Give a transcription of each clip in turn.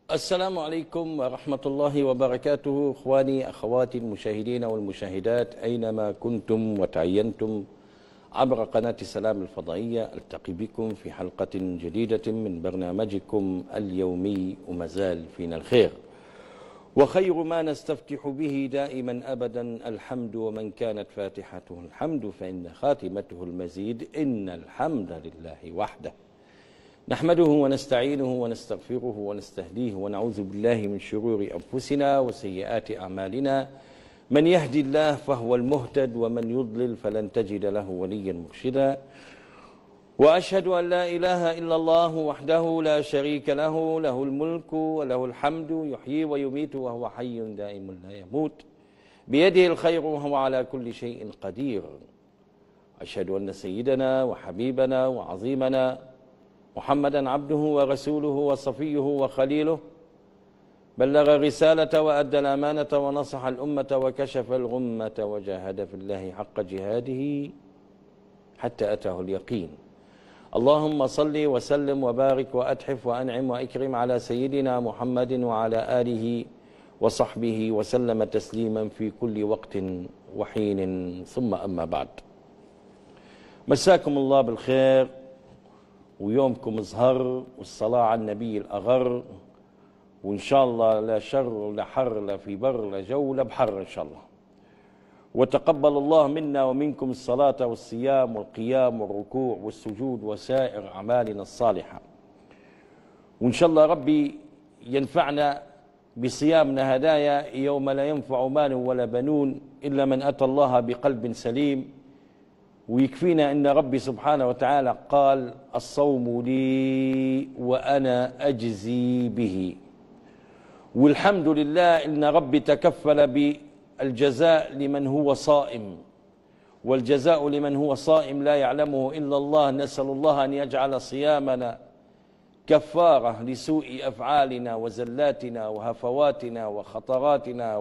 السلام عليكم ورحمة الله وبركاته. إخواني أخواتي المشاهدين والمشاهدات أينما كنتم وتعينتم عبر قناة السلام الفضائية، ألتقي بكم في حلقة جديدة من برنامجكم اليومي وما زال فينا الخير، وخير ما نستفتح به دائما أبدا الحمد، ومن كانت فاتحته الحمد فإن خاتمته المزيد. إن الحمد لله وحده نحمده ونستعينه ونستغفره ونستهديه ونعوذ بالله من شرور أنفسنا وسيئات أعمالنا، من يهدي الله فهو المهتد ومن يضلل فلن تجد له وليا مرشدا. وأشهد أن لا إله إلا الله وحده لا شريك له، له الملك وله الحمد، يحيي ويميت وهو حي دائم لا يموت، بيده الخير وهو على كل شيء قدير. أشهد أن سيدنا وحبيبنا وعظيمنا محمدا عبده ورسوله وصفيه وخليله، بلغ الرسالة وأدى الأمانة ونصح الأمة وكشف الغمة وجاهد في الله حق جهاده حتى أتاه اليقين. اللهم صل وسلم وبارك وأتحف وأنعم وأكرم على سيدنا محمد وعلى آله وصحبه وسلم تسليما في كل وقت وحين، ثم أما بعد. مساكم الله بالخير ويومكم زهر، والصلاة على النبي الأغر، وإن شاء الله لا شر ولا حر لا في بر لا جو لا بحر إن شاء الله. وتقبل الله منا ومنكم الصلاة والصيام والقيام والركوع والسجود وسائر أعمالنا الصالحة، وإن شاء الله ربي ينفعنا بصيامنا هدايا يوم لا ينفع مال ولا بنون إلا من أتى الله بقلب سليم. ويكفينا أن ربي سبحانه وتعالى قال: الصوم لي وأنا أجزي به. والحمد لله أن ربي تكفل بالجزاء لمن هو صائم، والجزاء لمن هو صائم لا يعلمه إلا الله. نسأل الله أن يجعل صيامنا كفارة لسوء أفعالنا وزلاتنا وهفواتنا وخطراتنا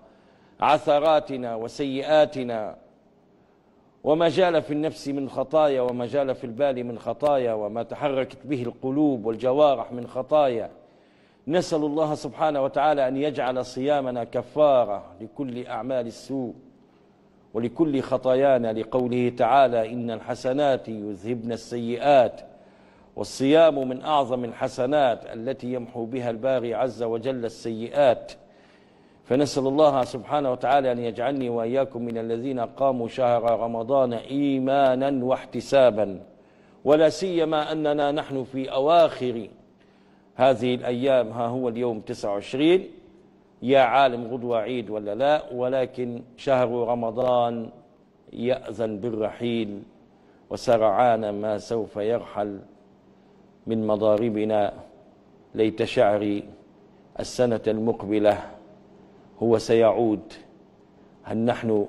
وعثراتنا وسيئاتنا، وما جال في النفس من خطايا، وما جال في البال من خطايا، وما تحركت به القلوب والجوارح من خطايا. نسأل الله سبحانه وتعالى أن يجعل صيامنا كفارة لكل أعمال السوء ولكل خطايانا، لقوله تعالى: إن الحسنات يذهبن السيئات. والصيام من أعظم الحسنات التي يمحو بها الباري عز وجل السيئات. فنسأل الله سبحانه وتعالى أن يجعلني وإياكم من الذين قاموا شهر رمضان إيمانا واحتسابا، ولا سيما أننا نحن في أواخر هذه الأيام. ها هو اليوم 29، يا عالم غدوة عيد ولا لا، ولكن شهر رمضان يأذن بالرحيل، وسرعان ما سوف يرحل من مضاربنا. ليت شعري السنة المقبلة هو سيعود، هل نحن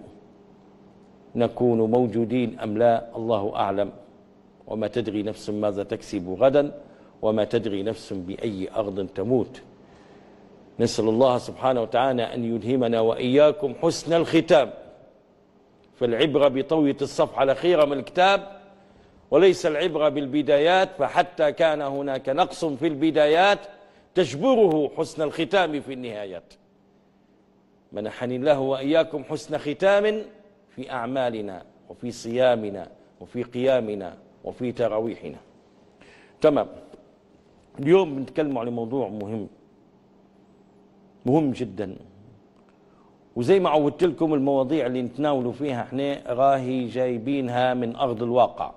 نكون موجودين أم لا؟ الله أعلم. وما تدري نفس ماذا تكسب غدا، وما تدري نفس بأي أرض تموت. نسأل الله سبحانه وتعالى أن يلهمنا وإياكم حسن الختام، فالعبرة بطوية الصفحة الأخيرة من الكتاب، وليس العبرة بالبدايات، فحتى كان هناك نقص في البدايات تجبره حسن الختام في النهايات. منحني الله وإياكم حسن ختام في أعمالنا وفي صيامنا وفي قيامنا وفي تراويحنا. تمام. اليوم بنتكلم على موضوع مهم جدا، وزي ما عودت لكم المواضيع اللي نتناولوا فيها احنا راهي جايبينها من أرض الواقع.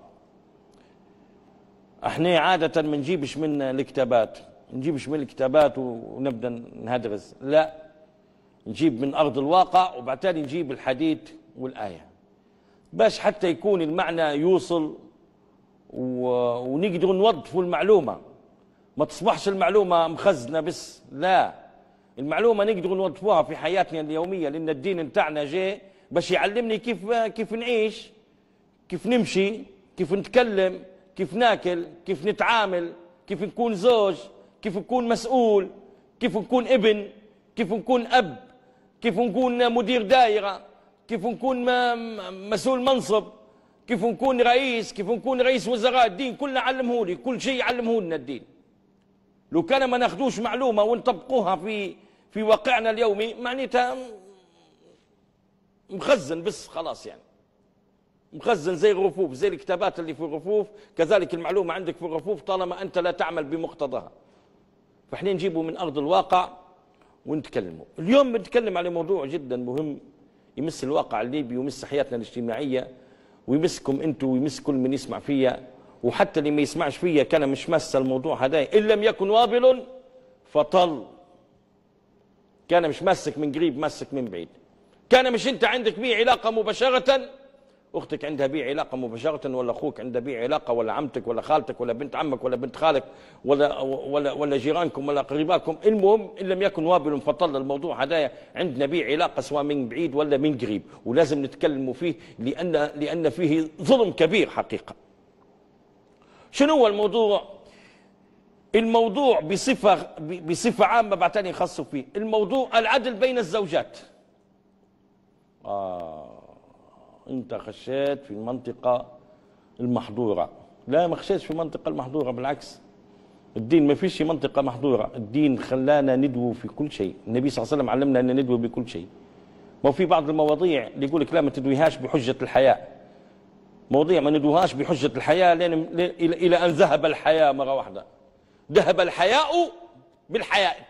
احنا عادة ما نجيبش من الكتابات، ونبدأ نهدرز، لا، نجيب من أرض الواقع وبعدين نجيب الحديث والآية، باش حتى يكون المعنى يوصل ونقدر نوظفوا المعلومة. ما تصبحش المعلومة مخزنة بس، لا، المعلومة نقدر نوظفوها في حياتنا اليومية، لأن الدين نتاعنا جاي باش يعلمني كيف نعيش، كيف نمشي، كيف نتكلم، كيف ناكل، كيف نتعامل، كيف نكون زوج، كيف نكون مسؤول، كيف نكون ابن، كيف نكون أب، كيف نكون مدير دائرة، كيف نكون مسؤول منصب، كيف نكون رئيس، كيف نكون رئيس وزراء. الدين كله علمه لي، كل شيء علمه لنا الدين. لو كان ما ناخذوش معلومة ونطبقوها في واقعنا اليومي معناتها مخزن بس خلاص، يعني مخزن زي الرفوف، زي الكتابات اللي في الرفوف، كذلك المعلومة عندك في الرفوف طالما أنت لا تعمل بمقتضاها. فاحنا نجيبه من أرض الواقع ونتكلمه. اليوم بنتكلم على موضوع جدا مهم يمس الواقع الليبي ويمس حياتنا الاجتماعية ويمسكم انتم ويمس كل من يسمع فيا، وحتى اللي ما يسمعش فيا كان مش مس الموضوع هذا، إن لم يكن وابل فطل. كان مش ماسك من قريب ماسك من بعيد. كان مش انت عندك بيه علاقة مباشرة، اختك عندها بيه علاقة مباشرة، ولا اخوك عنده بيه علاقة، ولا عمتك ولا خالتك ولا بنت عمك ولا بنت خالك ولا جيرانكم ولا قريباكم. المهم ان لم يكن وابل فطل الموضوع هذا عندنا بيه علاقة سواء من بعيد ولا من قريب، ولازم نتكلموا فيه لأن فيه ظلم كبير حقيقة. شنو هو الموضوع؟ الموضوع بصفة عامة بعتني خاصه فيه الموضوع العدل بين الزوجات. انت خشيت في المنطقة المحظورة. لا، ما خشيتش في المنطقة المحظورة، بالعكس الدين ما فيش منطقة محظورة. الدين خلانا ندعو في كل شيء. النبي صلى الله عليه وسلم علمنا أن ندعو بكل شيء. ما في بعض المواضيع اللي يقول لك لا ما تدويهاش بحجة الحياء، مواضيع ما ندوهاش بحجة الحياء إلى أن ذهب الحياء مرة واحدة. ذهب الحياء بالحياء.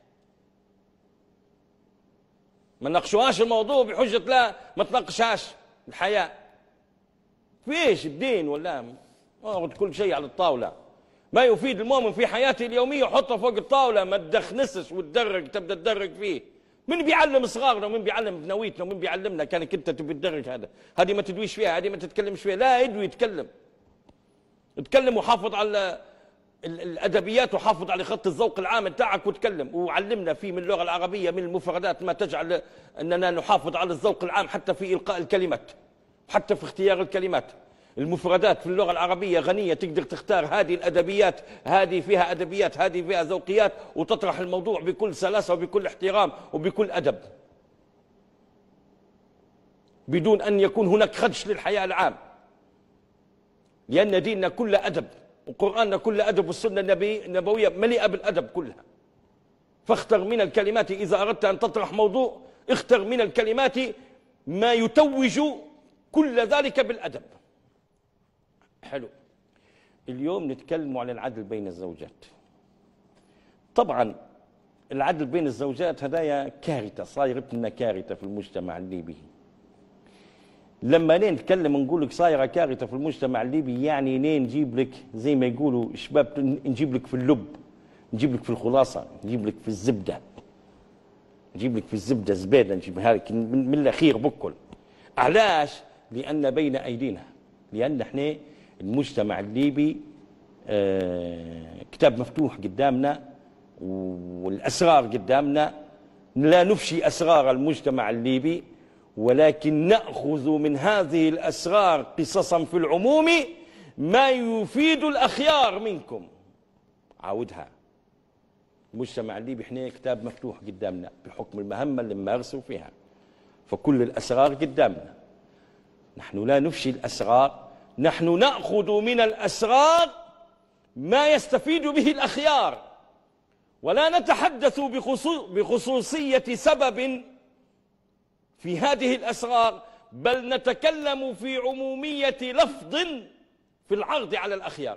ما نناقشوهاش الموضوع بحجة لا ما تناقشهاش الحياء. فيش الدين ولا كل شيء على الطاولة. ما يفيد المؤمن في حياته اليومية حطه فوق الطاولة، ما تدخنسش وتدرج تبدأ تدرج فيه. من بيعلم صغارنا ومن بيعلم بنويتنا ومن بيعلمنا كانك انت تبي تدرج هذه ما تدويش فيها، هذه ما تتكلمش فيها. لا، ادوي اتكلم وحافظ على الادبيات وحافظ على خط الذوق العام بتاعك وتكلم. وعلمنا فيه من اللغه العربيه من المفردات ما تجعل اننا نحافظ على الذوق العام حتى في القاء الكلمات، حتى في اختيار الكلمات. المفردات في اللغه العربيه غنيه، تقدر تختار هذه الادبيات، هذه فيها ادبيات، هذه فيها ذوقيات، وتطرح الموضوع بكل سلاسه وبكل احترام وبكل ادب، بدون ان يكون هناك خدش للحياء العام. لان ديننا كله ادب، وقرآننا كله أدب، والسنة النبوية مليئة بالأدب كلها. فاختر من الكلمات إذا أردت أن تطرح موضوع، اختر من الكلمات ما يتوج كل ذلك بالأدب. حلو. اليوم نتكلم عن العدل بين الزوجات. طبعا العدل بين الزوجات هدايا كارثة، صايرت لنا كارثة في المجتمع الليبي. لما نتكلم نقول لك صايره كارثه في المجتمع الليبي، يعني نجيب لك زي ما يقولوا شباب، نجيب لك في اللب، نجيب لك في الخلاصه، نجيب لك في الزبده، نجيب لك في الزبده زبيده، نجيبها لك من الاخير بكل. علاش؟ لان بين ايدينا، لان احنا المجتمع الليبي كتاب مفتوح قدامنا والاسرار قدامنا. لا نفشي اسرار المجتمع الليبي، ولكن نأخذ من هذه الأسرار قصصا في العموم ما يفيد الأخيار منكم. عاودها. المجتمع الليبي احنا كتاب مفتوح قدامنا بحكم المهمة اللي نمارسوا فيها، فكل الأسرار قدامنا. نحن لا نفشي الأسرار، نحن نأخذ من الأسرار ما يستفيد به الأخيار، ولا نتحدث بخصوصية سبب في هذه الأسرار، بل نتكلم في عمومية لفظ في العرض على الأخيار.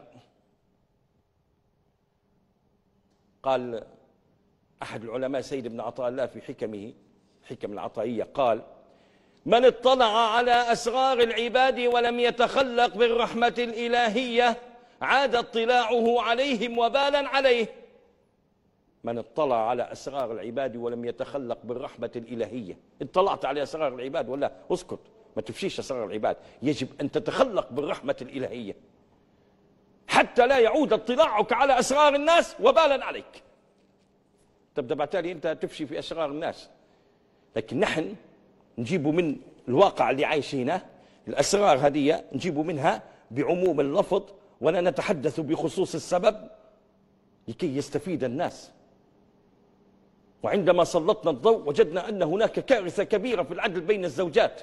قال أحد العلماء سيد بن عطاء الله في حكمه، حكم العطائية، قال: من اطلع على أسرار العباد ولم يتخلق بالرحمة الإلهية عاد اطلاعه عليهم وبالا عليه. من اطلع على أسرار العباد ولم يتخلق بالرحمة الإلهية. اطلعت على أسرار العباد ولا اسكت، ما تفشيش أسرار العباد، يجب أن تتخلق بالرحمة الإلهية حتى لا يعود اطلاعك على أسرار الناس وبالا عليك. تبدأ بالتالي أنت تفشي في أسرار الناس، لكن نحن نجيب من الواقع اللي عايشينه الأسرار هذه، نجيب منها بعموم اللفظ ولا نتحدث بخصوص السبب لكي يستفيد الناس. وعندما سلطنا الضوء وجدنا أن هناك كارثة كبيرة في العدل بين الزوجات.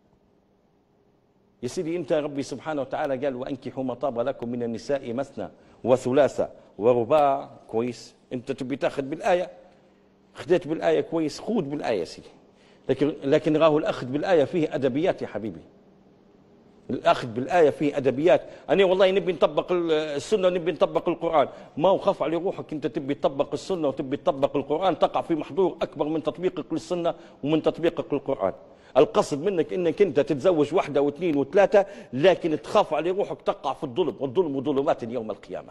يا سيدي أنت ربي سبحانه وتعالى قال: وأنكحوا ما طاب لكم من النساء مثنى وثلاثة ورباع. كويس، انت تبي تاخذ بالايه، خذيت بالايه كويس، خذ بالايه سيدي، لكن راهو الاخذ بالايه فيه ادبيات يا حبيبي. الاخذ بالايه فيه ادبيات. انا والله نبي نطبق السنه ونبي نطبق القران، ما وخاف على روحك انت تبي تطبق السنه وتبي تطبق القران، تقع في محظور اكبر من تطبيقك للسنه ومن تطبيقك للقران. القصد منك انك انت تتزوج واحده واثنين وثلاثه، لكن تخاف على روحك تقع في الظلم، والظلم ظلمات يوم القيامه.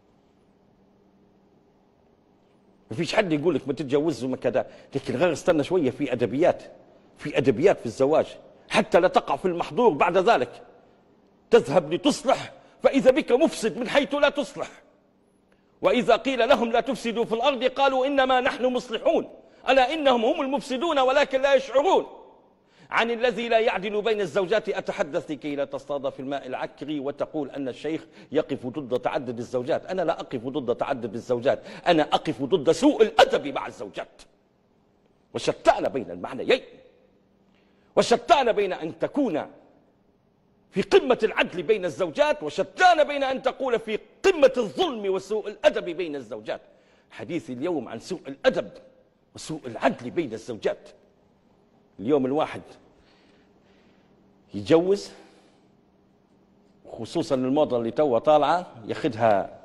ما فيش حد يقول لك ما تتجوزش وما كذا، لكن غير استنى شويه، في ادبيات، في ادبيات في الزواج، حتى لا تقع في المحظور بعد ذلك. تذهب لتصلح فاذا بك مفسد من حيث لا تصلح. واذا قيل لهم لا تفسدوا في الارض قالوا انما نحن مصلحون الا انهم هم المفسدون ولكن لا يشعرون. عن الذي لا يعدل بين الزوجات أتحدث لكي لا تصطاد في الماء العكري وتقول أن الشيخ يقف ضد تعدد الزوجات. أنا لا أقف ضد تعدد الزوجات، أنا أقف ضد سوء الأدب مع الزوجات. وشتان بين المعنيين، وشتان بين أن تكون في قمة العدل بين الزوجات، وشتان بين أن تقول في قمة الظلم وسوء الأدب بين الزوجات. حديثي اليوم عن سوء الأدب وسوء العدل بين الزوجات. اليوم الواحد يتجوز، خصوصا الموضة اللي توها طالعة، ياخذها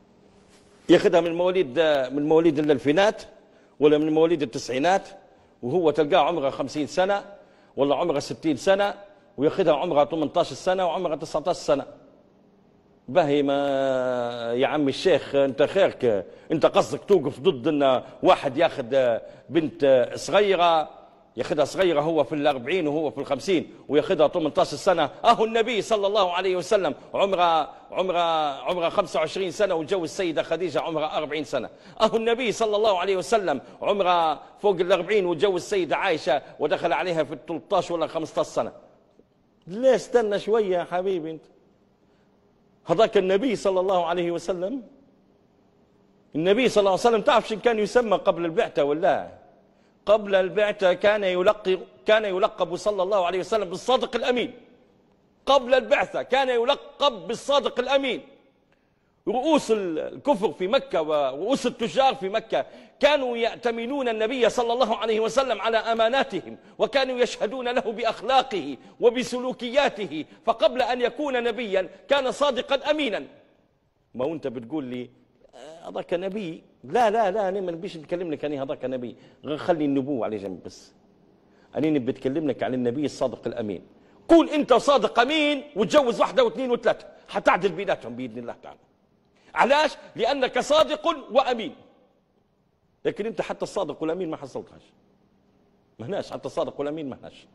من مواليد الألفينات ولا من مواليد التسعينات، وهو تلقاه عمره 50 سنة ولا عمره 60 سنة، وياخذها عمرها 18 سنة وعمرها 19 سنة. باهي ما يا عم الشيخ انت خيرك، انت قصدك توقف ضد ان واحد ياخذ بنت صغيرة، ياخذها صغيرة هو في 40 وهو في 50 وياخذها 18 سنة. اهو النبي صلى الله عليه وسلم عمره 25 سنة وتجوز السيدة خديجة عمرها 40 سنة. اهو النبي صلى الله عليه وسلم عمره فوق 40 وتجوز السيدة عائشة ودخل عليها في 13 ولا 15 سنة. ليه استنى شوية يا حبيبي انت؟ هذاك النبي صلى الله عليه وسلم، النبي صلى الله عليه وسلم تعرف شو كان يسمى قبل البعثة ولا؟ قبل البعثة كان يلقب صلى الله عليه وسلم بالصادق الأمين. قبل البعثة كان يلقب بالصادق الأمين. رؤوس الكفر في مكة ورؤوس التجار في مكة كانوا يأتمنون النبي صلى الله عليه وسلم على أماناتهم، وكانوا يشهدون له بأخلاقه وبسلوكياته. فقبل أن يكون نبيا كان صادقا أمينا. ما أنت بتقول لي هذاك نبي؟ لا لا لا، أنا ما نبيش نتكلم لك عن هذاك نبي، خلي النبوة على جنب بس. أنا نبي أتكلم لك عن النبي الصادق الأمين. قول أنت صادق أمين وتجوز واحدة واثنين وثلاثة، حتعدل بيناتهم بإذن الله تعالى. علاش؟ لأنك صادق وأمين. لكن أنت حتى الصادق والأمين ما حصلتهاش، ما هناش حتى الصادق والأمين، ما هناش.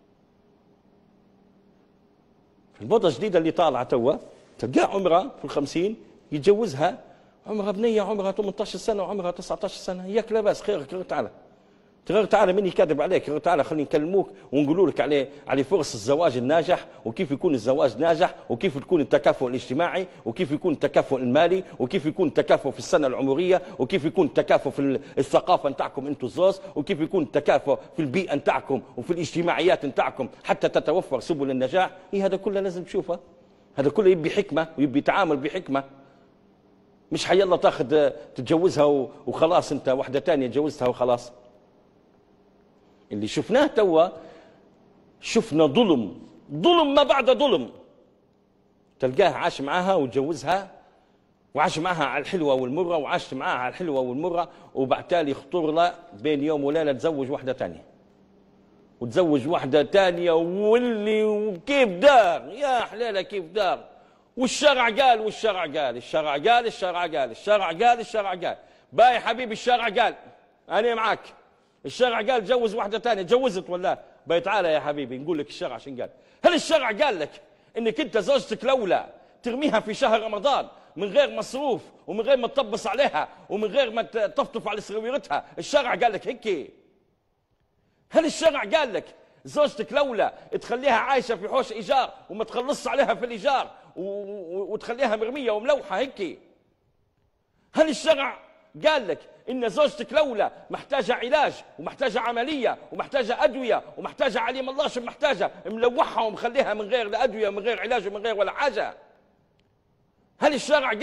في الموضة الجديدة اللي طالعة توا تلقاه عمرها في 50 يتجوزها عمرها بنية عمرها 18 سنة وعمرها 19 سنة. ياك لا باس، خيرك غير تعالى، غير تعالى مني كاذب عليك، غير تعالى خلينا نكلموك ونقولوا لك على فرص الزواج الناجح، وكيف يكون الزواج ناجح، وكيف تكون التكافؤ الاجتماعي، وكيف يكون التكافؤ المالي، وكيف يكون التكافؤ في السنة العمرية، وكيف يكون التكافؤ في الثقافة نتاعكم انتم الزوز، وكيف يكون التكافؤ في البيئة نتاعكم وفي الاجتماعيات نتاعكم حتى تتوفر سبل النجاح. هذا كله لازم تشوفه، هذا كله يبي حكمة ويبي تعامل بحكمة. مش حيلا تاخذ تتجوزها وخلاص انت واحدة تانية تجوزتها وخلاص. اللي شفناه توا شفنا ظلم ما بعد ظلم. تلقاه عاش معاها وتجوزها وعاش معاها على الحلوة والمرة وعاش معاها على الحلوة والمرة، وبعد تالي يخطر له بين يوم وليلة تزوج واحدة تانية وتزوج واحدة تانية، واللي كيف دار يا حلالة كيف دار. والشرع قال والشرع قال الشرع قال الشرع قال الشرع قال الشرع قال. باي حبيبي الشرع قال، أنا معك. الشرع قال جوز واحدة تانية، جوزت ولا باي؟ تعالى يا حبيبي نقول لك الشرع شن قال. هل الشرع قال لك انك انت زوجتك لولا ترميها في شهر رمضان من غير مصروف ومن غير ما تطبس عليها ومن غير ما تطفطف على سريرتها؟ الشرع قال لك هيك؟ هل الشرع قال لك زوجتك لولا تخليها عايشة في حوش إيجار وما تخلصش عليها في الإيجار وتخليها مرمية وملوحة هيك؟ هل الشرع قال لك إن زوجتك لولا محتاجة علاج ومحتاجة عملية ومحتاجة أدوية ومحتاجة عليم الله شو محتاجة ملوحها ومخليها من غير لا أدوية ومن غير علاج ومن غير ولا حاجة؟ هل الشرع قال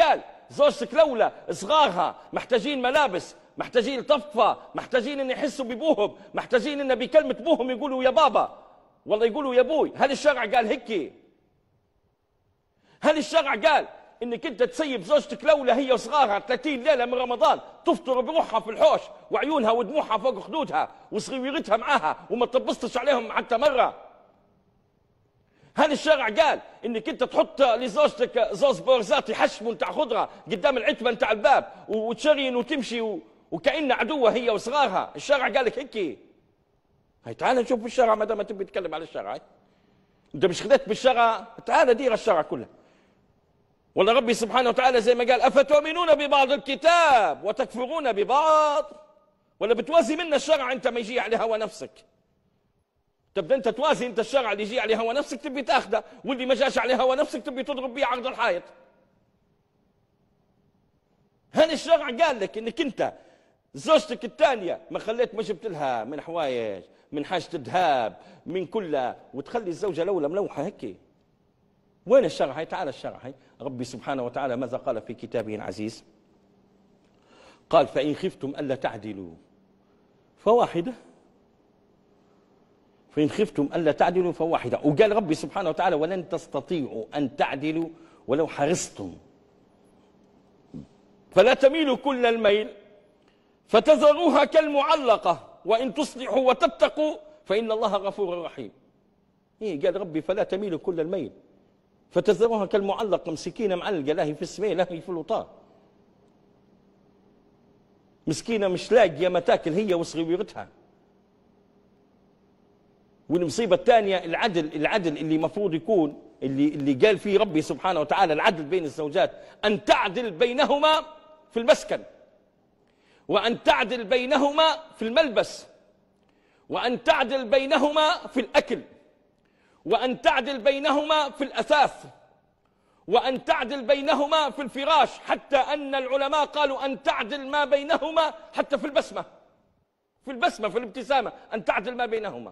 زوجتك لولا صغارها محتاجين ملابس، محتاجين طفة، محتاجين ان يحسوا بابوهم، محتاجين ان بكلمة ابوهم يقولوا يا بابا والله يقولوا يا ابوي. هل الشرع قال هيك؟ هل الشرع قال انك انت تسيب زوجتك لولا هي وصغارها 30 ليله من رمضان تفطر بروحها في الحوش وعيونها ودموعها فوق خدودها وصغيرتها معاها وما تبسطش عليهم حتى مره؟ هل الشرع قال انك انت تحط لزوجتك زوز بورزات يحشموا نتاع خضره قدام العتبه نتاع الباب وتشرين وتمشي وكأن عدوه هي وصغارها؟ الشرع قال لك هيك؟ هاي تعال نشوف الشرع ما دام تبي تتكلم على الشرع. انت مش خدت بالشرع، تعال دير الشرع كله. والله ربي سبحانه وتعالى زي ما قال أفتؤمنون ببعض الكتاب وتكفرون ببعض. ولا بتوازي منا الشرع انت ما يجي على هوى نفسك؟ تبدا انت توازي انت الشرع اللي يجي على هوى نفسك تبي تاخذه، واللي ما جاش على هوى نفسك تبي تضرب بيه عرض الحائط. هل الشرع قال لك انك انت زوجتك الثانيه ما خليت ما جبت لها من حوايج من حاجه الذهب من كلها وتخلي الزوجه الاولى ملوحه هيك؟ وين الشرع هاي؟ تعال الشرع هاي. ربي سبحانه وتعالى ماذا قال في كتابه العزيز؟ قال فإن خفتم ألا تعدلوا فواحدة. فإن خفتم ألا تعدلوا فواحدة. وقال ربي سبحانه وتعالى ولن تستطيعوا أن تعدلوا ولو حرصتم فلا تميلوا كل الميل فتذروها كالمعلقة وإن تصلحوا وتتقوا فإن الله غفور رحيم. إيه قال ربي فلا تميلوا كل الميل فتذروها كالمعلقة، مسكينة معلقة لا هي في السماء لا هي في الوطار، مسكينة مش لاقية ما تاكل هي وصغيرتها. والمصيبة الثانية العدل اللي مفروض يكون اللي قال فيه ربي سبحانه وتعالى العدل بين الزوجات أن تعدل بينهما في المسكن، وأن تعدل بينهما في الملبس، وأن تعدل بينهما في الأكل، وأن تعدل بينهما في الأثاث، وأن تعدل بينهما في الفراش، حتى أن العلماء قالوا أن تعدل ما بينهما حتى في البسمة، في الابتسامة أن تعدل ما بينهما.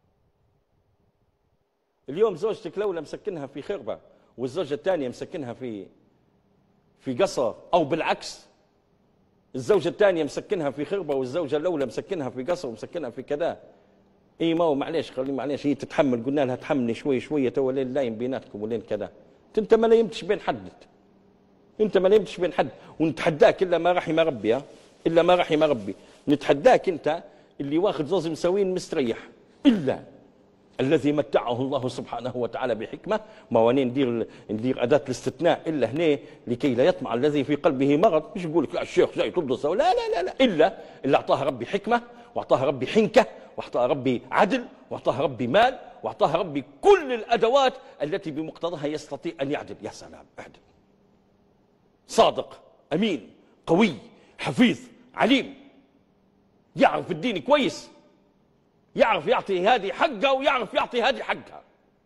اليوم زوجتك لولا مسكنها في خربة والزوجة الثانية مسكنها في قصر، أو بالعكس الزوجة الثانية مسكنها في خربة والزوجة الأولى مسكنها في قصر ومسكنها في كذا. اي ما هو معليش خلي معليش هي تتحمل، قلنا لها تحملي شوي شويه تو لين لايم بيناتكم ولين كذا. انت ما لايمتش بين حد، انت ما لايمتش بين حد. ونتحداك الا ما رحم ربي، الا ما رحم ربي، نتحداك انت اللي واخذ زوز مساوين مستريح الا الذي متعه الله سبحانه وتعالى بحكمه. ما وانين ندير اداه الاستثناء الا هنا لكي لا يطمع الذي في قلبه مرض. مش يقول لك لا الشيخ جاي تبدص، لا لا لا لا، الا اللي اعطاها ربي حكمه واعطاها ربي حنكه واعطاها ربي عدل واعطاها ربي مال واعطاها ربي كل الادوات التي بمقتضاها يستطيع ان يعدل. يا سلام، اعدل، صادق، امين، قوي، حفيظ، عليم، يعرف الدين كويس، يعرف يعطي هذه حقها ويعرف يعطي هذه حقها.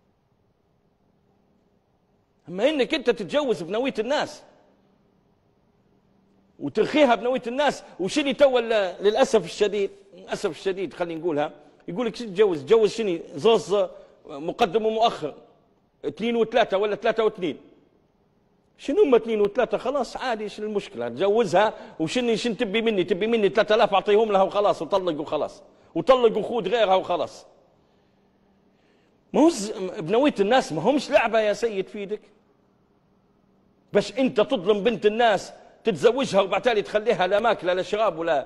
اما انك انت تتجوز بنوية الناس وترخيها بنوية الناس وشني تو للاسف الشديد، للاسف الشديد خلينا نقولها، يقول لك تجوز شني زوز مقدم ومؤخر 2 و3 ولا 3 و2. شنو هم 2 و3 خلاص عادي، شنو المشكله؟ تجوزها وشني شن تبي مني 3000 اعطيهم لها وخلاص وطلق وخلاص، وطلق وخود غيرها وخلاص. ما هو بنوية الناس ما همش لعبه يا سيد في ايدك باش انت تظلم بنت الناس تتزوجها وبعتالي تخليها لا ماكله لا شراب ولا.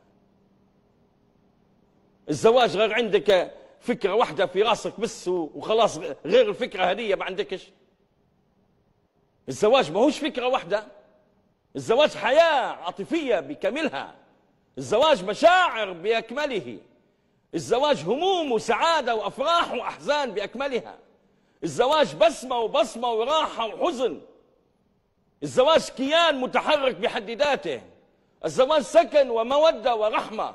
الزواج غير عندك فكره واحده في راسك بس وخلاص، غير الفكره هذه ما عندكش. الزواج ما هوش فكره واحده، الزواج حياه عاطفيه بكاملها، الزواج مشاعر باكمله، الزواج هموم وسعاده وافراح واحزان باكملها، الزواج بسمه وراحه وحزن، الزواج كيان متحرك بحد ذاته، الزواج سكن وموده ورحمه.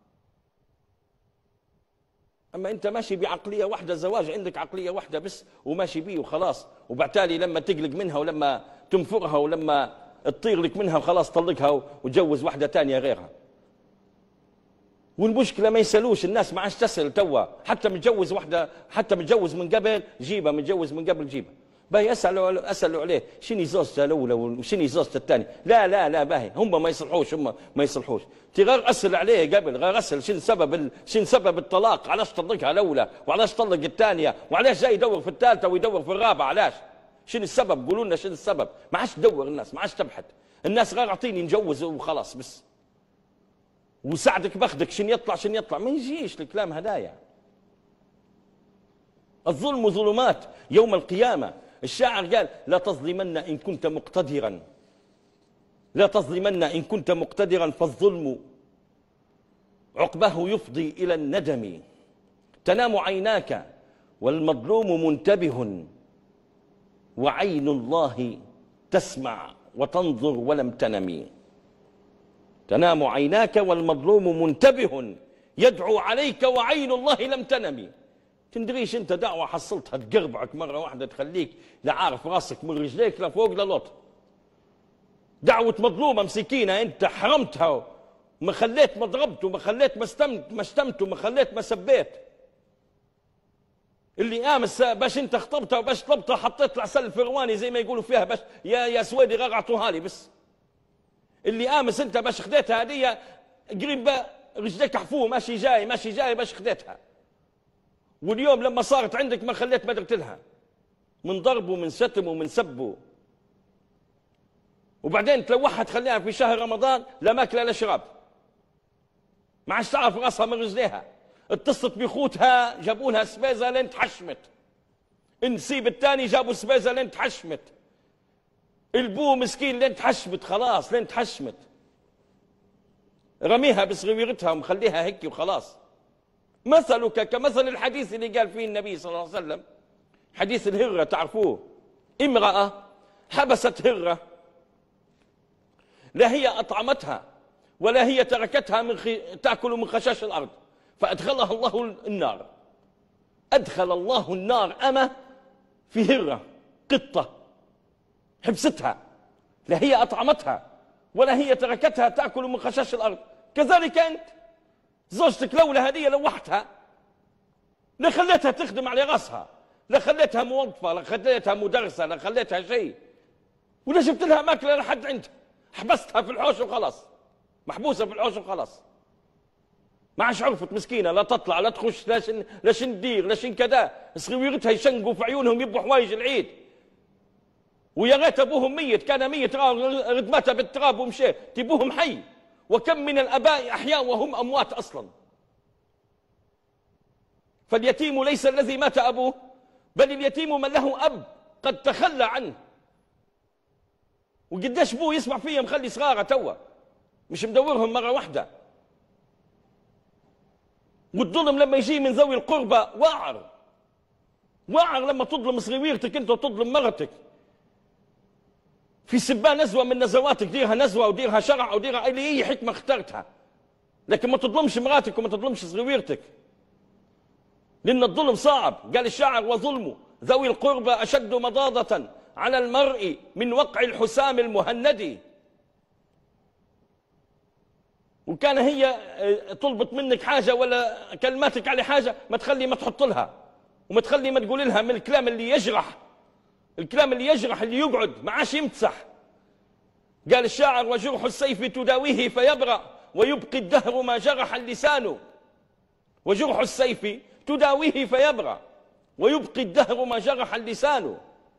اما انت ماشي بعقليه واحده، الزواج عندك عقليه واحده بس وماشي بيه وخلاص، وبعتالي لما تقلق منها ولما تنفرها ولما تطير لك منها وخلاص طلقها وتجوز واحده ثانيه غيرها. والمشكله ما يسالوش الناس، ما عادش تسال توا، حتى متجوز واحده، حتى متجوز من قبل جيبها، متجوز من قبل جيبها. باهي اسالوا عليه شنو زوجته الاولى وشنو زوجته الثانيه. لا لا لا باهي هم ما يصلحوش، هم ما يصلحوش. انت غير اسال عليه قبل، غير اسال شنو سبب الطلاق، علاش طلقها الاولى وعلاش طلق الثانيه وعلاش جاي يدور في الثالثه ويدور في الرابعه، علاش؟ شنو السبب؟ قولوا لنا شنو السبب. ما عادش تدور الناس، ما عادش تبحث الناس، غير اعطيني نجوز وخلاص بس، وساعدك باخدك شنو يطلع شنو يطلع. ما يجيش الكلام هدايا. الظلم ظلمات يوم القيامة. الشاعر قال لا تظلمن إن كنت مقتدرا، لا تظلمن إن كنت مقتدرا، فالظلم عقبه يفضي إلى الندم. تنام عيناك والمظلوم منتبه، وعين الله تسمع وتنظر ولم تنم. تنام عيناك والمظلوم منتبه يدعو عليك وعين الله لم تنم. تندريش انت دعوة حصلتها تقربعك مرة واحدة تخليك لا عارف راسك من رجليك لا فوق لا لوط. دعوة مظلومة مسكينة انت حرمتها وما خليت ما ضربت وما خليت ما شتمت وما خليت ما سبيت. اللي امس باش انت خطبتها وباش طلبتها حطيت العسل الفرواني زي ما يقولوا فيها باش يا سويدي غير اعطوها لي بس. اللي امس انت باش خديتها هديه قريب رجليك حفوه ماشي جاي ماشي جاي باش خديتها، واليوم لما صارت عندك ما خليت ما درت لها من ضرب ومن شتم ومن سب. وبعدين تلوحها تخليها في شهر رمضان لا ماكله لا شراب، ما عادش تعرف راسها من رجليها. اتصلت بخوتها جابوا لها سبيزه لين تحشمت، النسيب الثاني جابوا سبيزه لين تحشمت، البو مسكين لين تحشمت خلاص لين تحشمت. رميها بصغيرتها ومخليها هيك وخلاص. مثلك كمثل الحديث اللي قال فيه النبي صلى الله عليه وسلم، حديث الهرة تعرفوه. امرأة حبست هرة، لا هي أطعمتها ولا هي تركتها تأكل من خشاش الأرض، فأدخلها الله النار. أدخل الله النار أمة في هرة قطة حبستها، لا هي أطعمتها ولا هي تركتها تأكل من خشاش الأرض. كذلك أنت زوجتك لولا هدية لوحتها، لا خليتها تخدم على راسها، لا خليتها موظفة، لا خليتها مدرسة، لا خليتها شيء، ولا جبت لها ماكلة لحد عندها، حبستها في الحوش وخلاص، محبوسة في الحوش وخلاص. ما عادش عرفت مسكينة لا تطلع لا تخش لا شن تدير لا شن كذا. صغيرتها يشنقوا في عيونهم يبوا حوايج العيد، ويا ريت ابوهم ميت، كان ميت ردمتها بالتراب ومشي، تبوهم حي. وكم من الاباء احياء وهم اموات اصلا. فاليتيم ليس الذي مات ابوه، بل اليتيم من له اب قد تخلى عنه. وقديش ابوه يسمع فيه مخلي صغاره توا مش مدورهم مره واحده. والظلم لما يجي من ذوي القربى واعر لما تظلم صغيرتك انت وتظلم مرتك. في سبان نزوه من نزواتك ديرها نزوه وديرها شرع وديرها اي حكمه اخترتها، لكن ما تظلمش مراتك وما تظلمش صغيرتك، لان الظلم صعب. قال الشاعر وظلم ذوي القربى اشد مضاضه على المرء من وقع الحسام المهندي. وكان هي طلبت منك حاجه ولا كلماتك على حاجه ما تخلي ما تحط لها وما تخلي ما تقول لها من الكلام اللي يجرح، الكلام اللي يجرح اللي يقعد ما عادش يمسح. قال الشاعر وجرح السيف تداويه فيبرأ ويبقي الدهر ما جرح اللسان. وجرح السيف تداويه فيبرأ ويبقي الدهر ما جرح اللسان.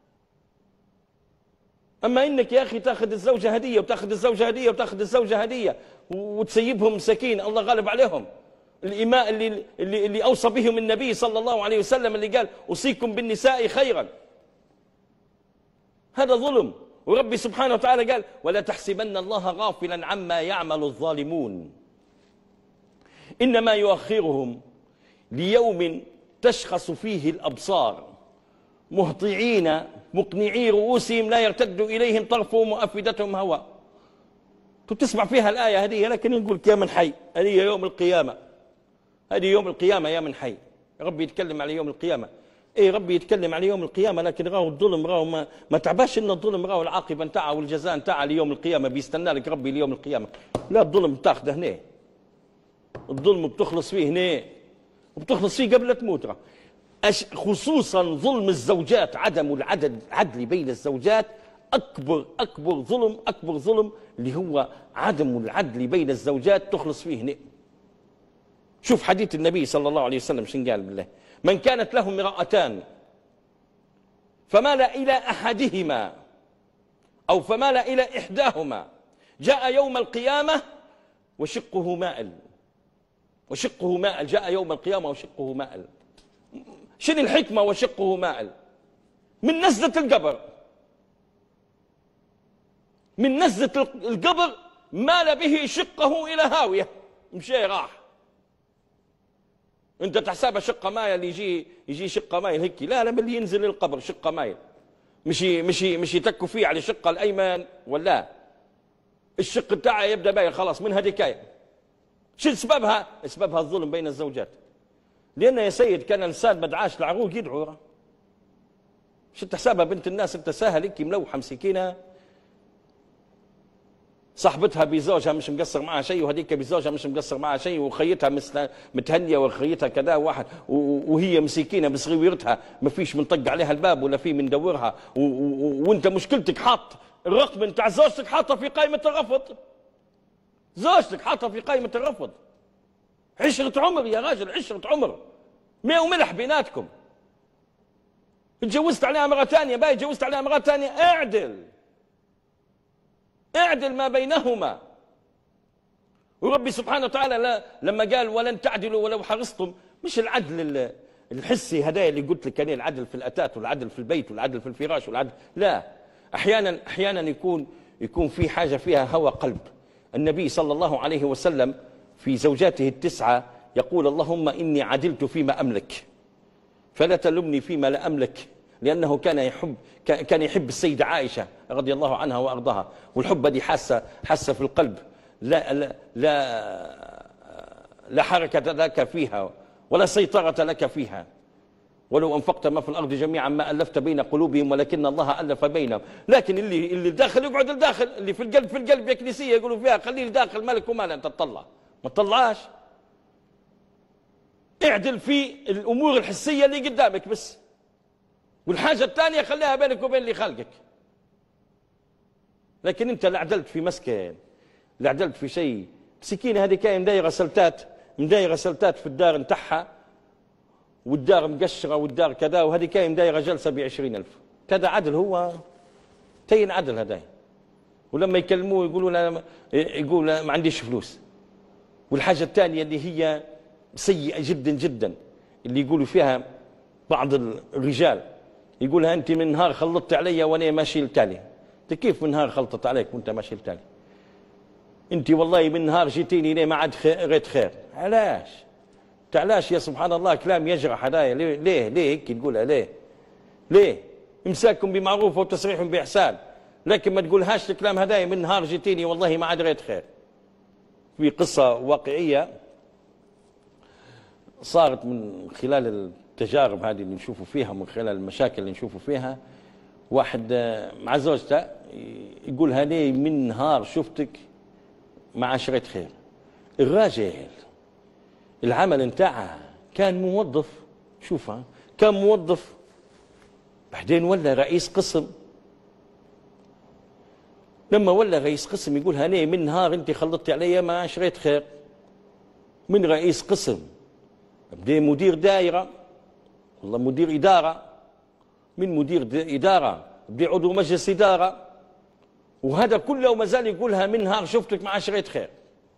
أما إنك يا أخي تأخذ الزوجة هدية وتأخذ الزوجة هدية وتأخذ الزوجة هدية وتسيبهم مساكين الله غالب عليهم. الإماء اللي أوصى بهم النبي صلى الله عليه وسلم اللي قال أوصيكم بالنساء خيرا، هذا ظلم. وربي سبحانه وتعالى قال ولا تحسبن الله غافلا عما يعمل الظالمون إنما يؤخرهم ليوم تشخص فيه الأبصار مهطعين مقنعي رؤوسهم لا يرتد إليهم طرفهم وأفئدتهم هواء. تسمع فيها الآية هذه، لكن نقول يا من حي، هذه يوم القيامة، هذه يوم القيامة يا من حي. ربي يتكلم على يوم القيامة. ايه ربي يتكلم على يوم القيامة، لكن راهو الظلم راهو ما تعباش ان الظلم راهو العاقبة نتاعه والجزاء نتاعه ليوم القيامة، بيستنى لك ربي ليوم القيامة. لا الظلم بتاخذه هنا، الظلم بتخلص فيه هنا وبتخلص فيه قبل لا تموت. خصوصا ظلم الزوجات، عدم العدل بين الزوجات أكبر ظلم اللي هو عدم العدل بين الزوجات تخلص فيه. شوف حديث النبي صلى الله عليه وسلم شن قال بالله: من كانت له امرأتان فمال إلى أحدهما أو فمال إلى إحداهما جاء يوم القيامة وشقه مائل. جاء يوم القيامة وشقه مائل. شنو الحكمة وشقه مائل؟ من نزلة القبر، من نزلة القبر مال به شقه إلى هاوية، مشي راح. انت تحسبها شقه مايل، يجي شقه مايل هيك، لا من اللي ينزل القبر شقه مايل، مش يتكوا فيه على الشقه الايمن، ولا الشق بتاعه يبدا باين خلاص من هذيك. شو سببها؟ سببها الظلم بين الزوجات. لان يا سيد كان الانسان مدعاش العروق يدعو. شو تحسبها بنت الناس انت سهل هيك ملوحه مسكينه، صاحبتها بزوجها مش مقصر معها شيء، وهذيك بزوجها مش مقصر معها شيء، وخيتها متهنيه وخيتها كذا واحد، وهي مسكينه بصغيرتها ما فيش منطق عليها الباب ولا في من دورها، وانت مشكلتك حاط الرقم بتاع زوجتك حاطه في قائمه الرفض. زوجتك حاطه في قائمه الرفض. عشره عمر يا راجل، عشره عمر، ماء وملح بيناتكم. اتجوزت عليها مره ثانيه، باي اتجوزت عليها مره ثانيه، اعدل ما بينهما. وربي سبحانه وتعالى لما قال ولن تعدلوا ولو حرصتم، مش العدل الحسي هدايا اللي قلت لك يعني العدل في الأتات والعدل في البيت والعدل في الفراش والعدل، لا، احيانا يكون في حاجه فيها هوى قلب. النبي صلى الله عليه وسلم في زوجاته التسعه يقول: اللهم اني عدلت فيما املك فلا تلمني فيما لا املك، لأنه كان يحب السيدة عائشة رضي الله عنها وأرضاها، والحب دي حاسة في القلب، لا حركة لك فيها ولا سيطرة لك فيها. ولو أنفقت ما في الأرض جميعا ما ألفت بين قلوبهم ولكن الله ألف بينهم. لكن اللي داخل يقعد الداخل، اللي في القلب يا كنيسية يقولوا فيها خليه الداخل مالك ومال أنت تطلع، ما تطلعش. اعدل في الأمور الحسية اللي قدامك بس، والحاجة الثانية خليها بينك وبين اللي خلقك. لكن انت لا عدلت في مسكن، لا عدلت في شيء. مسكينة هذه كاين مدايرة سلتات في الدار نتاعها، والدار مقشرة والدار كذا، وهذه كاين مدايرة جلسة ب20,000. كذا عدل؟ هو تين عدل هذا. ولما يكلموه يقول ما عنديش فلوس. والحاجة الثانية اللي هي سيئة جدا جدا، اللي يقولوا فيها بعض الرجال، يقولها انت من نهار خلطت علي وانا ما شيلت علي. انت كيف من نهار خلطت عليك وانت ما شيلت علي؟ انت والله من نهار جيتيني ليه ما عاد غيت خير. علاش يا سبحان الله كلام يجرح هدايا. ليه هيك تقولها؟ ليه امساككم بمعروف وتسريح باحسان، لكن ما تقولهاش الكلام هدايا من نهار جيتيني والله ما عاد غيت خير. في قصة واقعية صارت من خلال التجارب هذه اللي نشوفوا فيها، من خلال المشاكل اللي نشوفوا فيها. واحد مع زوجته يقولها لي من نهار شفتك ما عشرت خير. الراجل العمل نتاعه كان موظف، شوفها كان موظف، بعدين ولا رئيس قسم. لما ولا رئيس قسم يقولها لي من نهار انت خلطتي علي ما عشرت خير. من رئيس قسم بدي مدير دائرة، والله مدير إدارة، من مدير إدارة بدي عضو مجلس إدارة، وهذا كله وما زال يقولها من نهار شفتك مع شريت خير.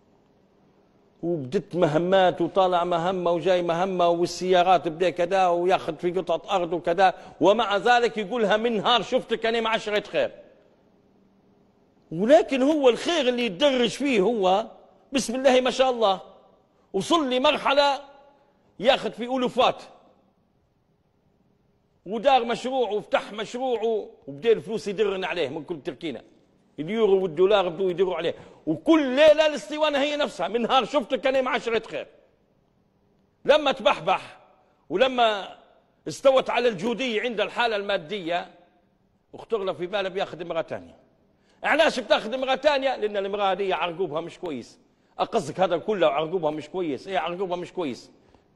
وبدت مهمات وطالع مهمة وجاي مهمة، والسيارات بدي كذا وياخذ في قطعة أرض وكذا، ومع ذلك يقولها من نهار شفتك أنا مع شريت خير. ولكن هو الخير اللي يتدرج فيه هو بسم الله ما شاء الله، وصل لمرحلة ياخذ في ألوفات، ودار مشروع وفتح مشروع وبدأ الفلوس يدرن عليه من كل تركينة، اليورو والدولار بدوا يدروا عليه، وكل ليلة الاسطوانة هي نفسها من نهار شفتك أنا مع شريت خير. لما تبحبح ولما استوت على الجودية عند الحالة المادية، اخطر له في باله بياخذ امرأة ثانية. علاش بتاخذ امرأة ثانية؟ لأن المرأة دي عرقوبها مش كويس. أقصدك هذا كله عرقوبها مش كويس. إيه عرقوبها مش كويس؟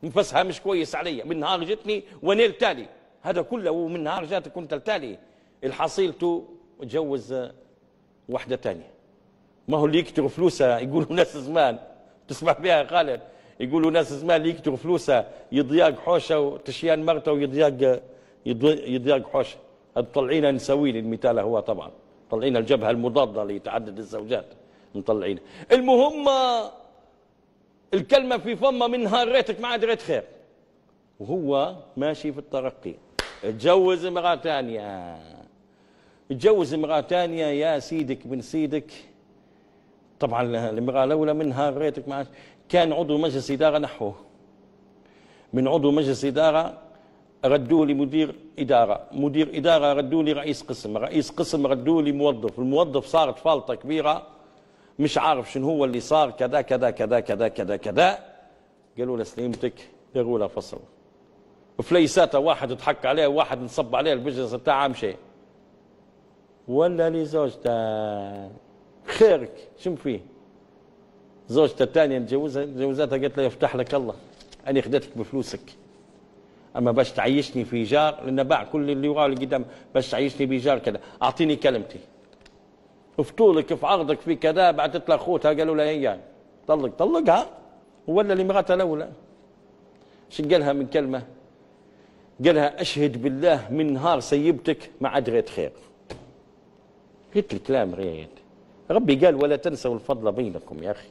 نفسها مش كويس علي، من نهار جتني ونيل تالي، هذا كله ومن نهار جاتك وانت التالي. الحصيل تو تجوز واحدة تانية. ما هو اللي يكتروا فلوسه يقولوا ناس زمان، تسمع بها يا خالد، يقولوا ناس زمان اللي يكتروا فلوسه يضياق حوشه وتشيان مرته يضياق حوشه. هذا طلعينا نسوي المثال هو طبعا طلعينا الجبهه المضاده لتعدد الزوجات مطلعين. المهم الكلمه في فمه من نهار ريتك ما عاد ريت خير، وهو ماشي في الترقي اتجوز امراه ثانيه. اتجوز امراه ثانيه يا سيدك بن سيدك. طبعا الامراه الاولى من نهار ريتك ما كان عضو مجلس اداره نحوه، من عضو مجلس اداره ردوا لي مدير اداره، مدير اداره ردوا لي رئيس قسم، رئيس قسم ردوا لي موظف، الموظف صارت فالطه كبيره مش عارف شنو هو اللي صار، كذا كذا كذا كذا كذا كذا. قالوا له سليمتك، داروا له فصل. فليساته واحد ضحك عليه وواحد نصب عليه البزنس بتاعه مشي. ولا لزوجته خيرك شو فيه؟ زوجته الثانيه جوزتها قالت له يفتح لك الله، انا خدتك بفلوسك، اما باش تعيشني في جار، لان باع كل اللي وراه اللي قدام، باش تعيشني بجار كذا اعطيني كلمتي، في طولك في عرضك في كذا. بعثت لها اخوتها قالوا لها هي طلقها. ولا لمراتها الاولى شو قالها من كلمه؟ قالها اشهد بالله من نهار سيبتك ما عاد ريت خير. قلت الكلام ريت ربي قال ولا تنسوا الفضل بينكم يا اخي.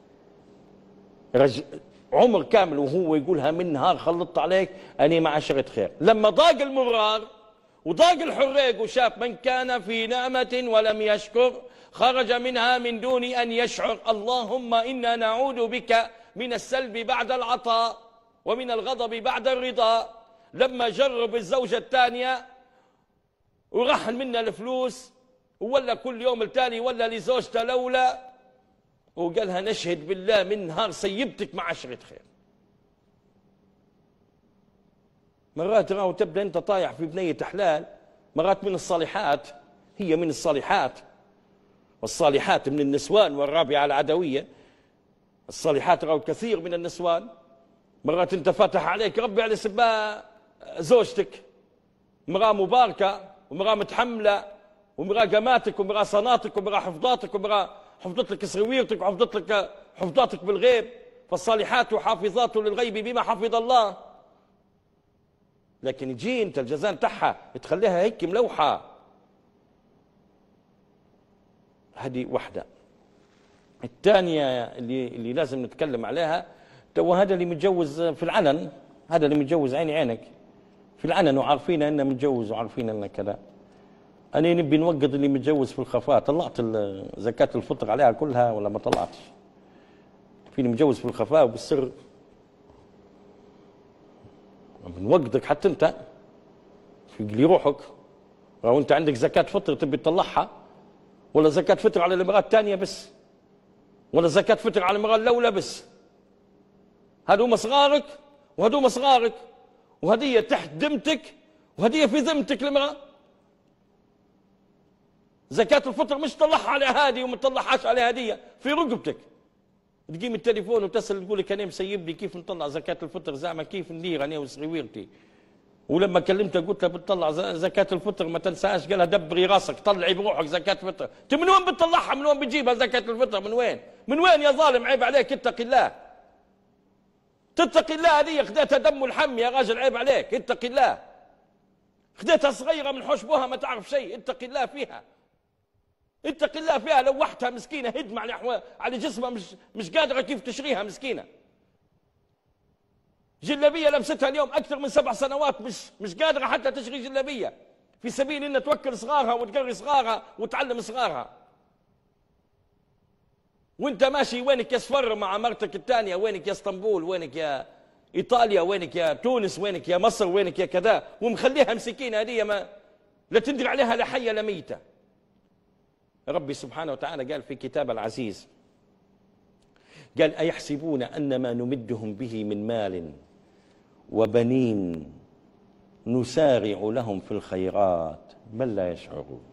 عمر كامل وهو يقولها من نهار خلطت عليك أنا ما عشرت خير. لما ضاق المرار وضاق الحريق وشاف من كان في نعمة ولم يشكر خرج منها من دون أن يشعر. اللهم إنا نعوذ بك من السلب بعد العطاء ومن الغضب بعد الرضا. لما جرب الزوجة الثانية ورحل منها الفلوس ولا كل يوم التالي ولا لزوجته الأولى وقالها نشهد بالله من نهار سيبتك ما عشرت خير. مرات راهو تبدا انت طايح في بنيه حلال، مرات من الصالحات، هي من الصالحات، والصالحات من النسوان والرابعه العدويه. الصالحات راهو كثير من النسوان. مرات انت فاتح عليك ربي على سبا زوجتك، امراه مباركه وامراه متحمله وامراه قاماتك وامراه صناتك وامراه حفظاتك وامراه حفظت لك سرويرتك وحفظت لك حفظاتك بالغيب. فالصالحات حافظات للغيب بما حفظ الله. لكن تجي انت الجزاء تاعها تخليها هيك ملوحه. هذه واحده. الثانيه اللي لازم نتكلم عليها تو هذا اللي متجوز في العلن، هذا اللي متجوز عيني عينك في العلن وعارفين انه متجوز وعارفين انه كذا. أنا نبي نوقظ اللي متجوز في الخفاء. طلعت زكاة الفطر عليها كلها ولا ما طلعتش؟ فيني متجوز في الخفاء وبالسر. بنوقظك حتى أنت في لي روحك. لو أنت عندك زكاة فطر تبي تطلعها، ولا زكاة فطر على المرأة الثانية بس، ولا زكاة فطر على المرأة الأولى بس. هذو صغارك وهذو صغارك، وهدية تحت ذمتك وهدية في ذمتك المرأة. زكاة الفطر مش تطلعها على هادي وما تطلعهاش على هدية في رقبتك. تقيم التليفون وتسأل تقول لك أنا مسيبني كيف نطلع زكاة الفطر، زعما كيف ندير أنا وسريويرتي. ولما كلمتها قلت لها بتطلع زكاة الفطر ما تنساش، قالها دبري راسك طلعي بروحك زكاة الفطر. انت من وين بتطلعها؟ من وين بتجيبها زكاة الفطر؟ من وين؟ من وين يا ظالم؟ عيب عليك، اتق الله. تتقي الله. هذه خديتها دم الحم يا راجل، عيب عليك، اتق الله. خديتها صغيرة من حشبها ما تعرف شيء، اتق الله فيها. اتق الله فيها. لوحتها مسكينه هدم على جسمها، مش قادره كيف تشريها مسكينه. جلابيه لمستها اليوم اكثر من 7 سنوات مش قادره حتى تشري جلابيه في سبيل ان توكل صغارها وتقري صغارها وتعلم صغارها. وانت ماشي وينك يا صفر مع مرتك الثانيه؟ وينك يا اسطنبول؟ وينك يا ايطاليا؟ وينك يا تونس؟ وينك يا مصر؟ وينك يا كذا؟ ومخليها مسكينه هذه ما لا تندر عليها لا حيه لا ميته. ربي سبحانه وتعالى قال في كتاب العزيز، قال أيحسبون أن ما نمدهم به من مال وبنين نسارع لهم في الخيرات بل لا يشعرون.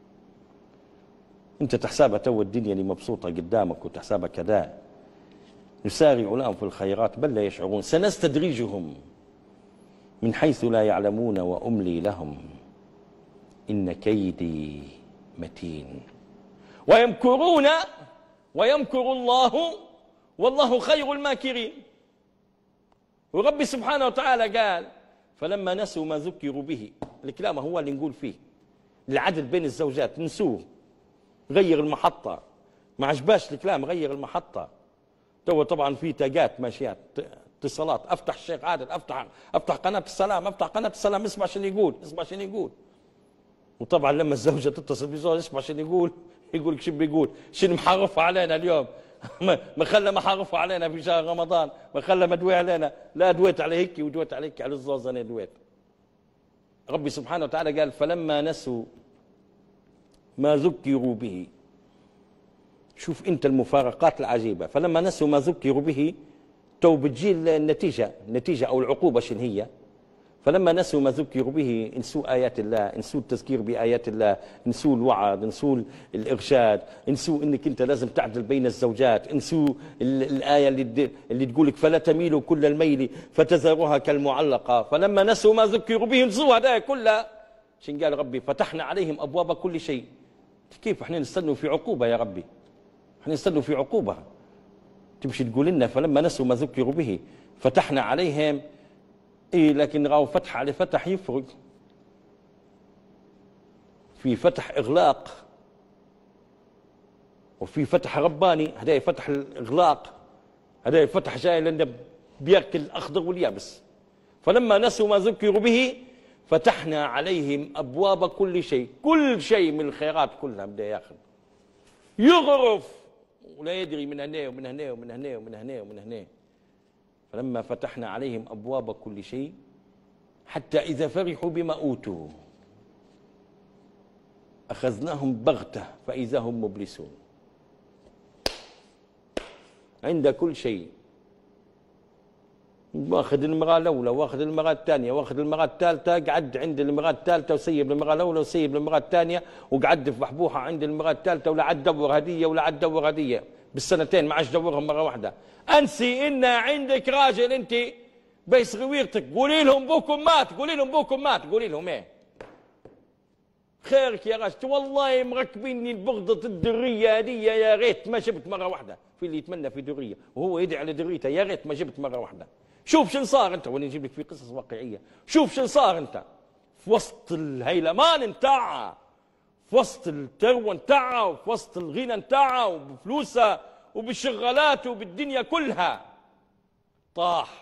انت تحسبها تو الدنيا اللي مبسوطة قدامك وتحسبها كذا، يسارع لهم في الخيرات بل لا يشعرون سنستدرجهم من حيث لا يعلمون وأملي لهم إن كيدي متين ويمكرون ويمكر الله والله خير الماكرين. ورب سبحانه وتعالى قال فلما نسوا ما ذكروا به، الكلام هو اللي نقول فيه العدل بين الزوجات، نسوه، غير المحطة، ما عجباش الكلام غير المحطة. تو طبعا في تاجات ماشيات اتصالات، افتح الشيخ عادل، افتح قناة السلام، افتح قناة السلام، اسمع شنو يقول، اسمع شنو يقول. وطبعا لما الزوجة تتصل بزوجها اسمع شنو يقول، يقول لك شو بيقول، شنو محرفه علينا اليوم ما خلى محرفه علينا في شهر رمضان، ما خلى مدوي علينا، لا دويت على هيك ودويت عليك على الزوز انا دويت. ربي سبحانه وتعالى قال فلما نسوا ما ذكروا به. شوف انت المفارقات العجيبه، فلما نسوا ما ذكروا به تو بتجي النتيجه او العقوبه شنو هي؟ فلما نسوا ما ذكروا به انسوا ايات الله، انسوا التذكير بايات الله، انسوا الوعظ، انسوا الارشاد، انسوا انك انت لازم تعدل بين الزوجات، انسوا الايه اللي تقول لك فلا تميلوا كل الميل فتذروها كالمعلقه. فلما نسوا ما ذكروا به انسوا هذا كلها. شن قال ربي؟ فتحنا عليهم ابواب كل شيء. كيف احنا نستنوا في عقوبه يا ربي؟ احنا نستنوا في عقوبه. تمشي تقول لنا فلما نسوا ما ذكروا به فتحنا عليهم، إيه لكن راهو فتح على فتح يفرق. في فتح إغلاق وفي فتح رباني. هذا فتح الإغلاق، هذا فتح جاي لأنه بياكل الأخضر واليابس. فلما نسوا ما ذكروا به فتحنا عليهم أبواب كل شيء، كل شيء من الخيرات كلها بدا ياخذ، يغرف ولا يدري من هنا ومن هنا ومن هنا ومن هنا ومن هنا. فلما فتحنا عليهم أبواب كل شيء حتى إذا فرحوا بما أوتوا أخذناهم بغتة فإذا هم مبلسون. عند كل شيء، واخذ المرأة الأولى واخذ المرأة الثانية واخذ المرأة الثالثة، قعد عند المرأة الثالثة وسيب المرأة الأولى وسيب المرأة الثانية، وقعد في بحبوحة عند المرأة الثالثة، ولا عاد دور هدية ولا عاد دور هدية بالسنتين، ما عادش دورهم مرة واحدة. أنسي إن عندك راجل أنت بيس غويرتك، قولي لهم بوكم مات، قولي لهم بوكم مات، قولي لهم إيه خيرك يا راجل. والله مركبيني البغضة الدرية هذه، يا ريت ما جبت مرة واحدة. في اللي يتمنى في درية وهو يدعي على دريته، يا ريت ما جبت مرة واحدة. شوف شن صار انت، وانا نجيب لك في قصص واقعيه. شوف شن صار انت في وسط الهيلمان نتاعها، في وسط الثروه نتاعها، وفي وسط الغنى نتاعها، وبفلوسها وبالشغالات وبالدنيا كلها. طاح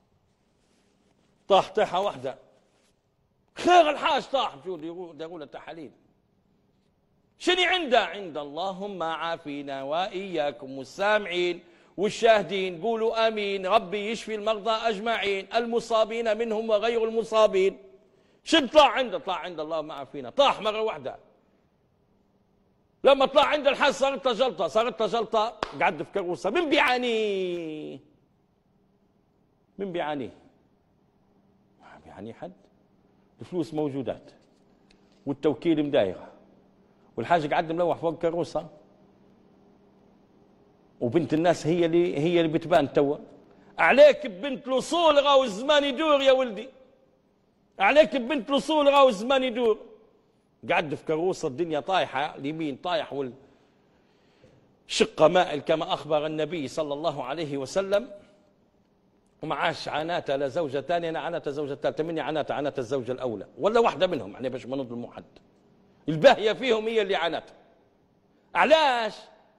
طاحه واحده، خير الحاج طاح. شو يقول التحاليل شنو عنده؟ عند اللهم عافينا واياكم والسامعين والشاهدين، قولوا امين. ربي يشفي المرضى اجمعين، المصابين منهم وغير المصابين. شد طلع عنده؟ طلع عند اللهم عافينا، طاح مره واحده. لما طلع عند الحاج صارت له جلطه، صارت له جلطه، قعد في كروسه. من بيعانيه؟ من بيعانيه؟ ما بيعانيه حد. الفلوس موجودات والتوكيل مدايره، والحاج قعد ملوح فوق كروسه، وبنت الناس هي اللي بتبان توا. عليك ببنت الاصول راهو الزمان يدور يا ولدي، عليك ببنت الاصول راهو الزمان يدور. قعد في كروسه، الدنيا طايحه، اليمين طايح والشقه مائل كما اخبر النبي صلى الله عليه وسلم. ومعاش عناته لا زوجه ثانيه انا عناته زوجه ثالثه، مني عناته الزوجه الاولى ولا واحده منهم، يعني باش ما نظلموا حد. الباهيه فيهم هي اللي عناته. علاش؟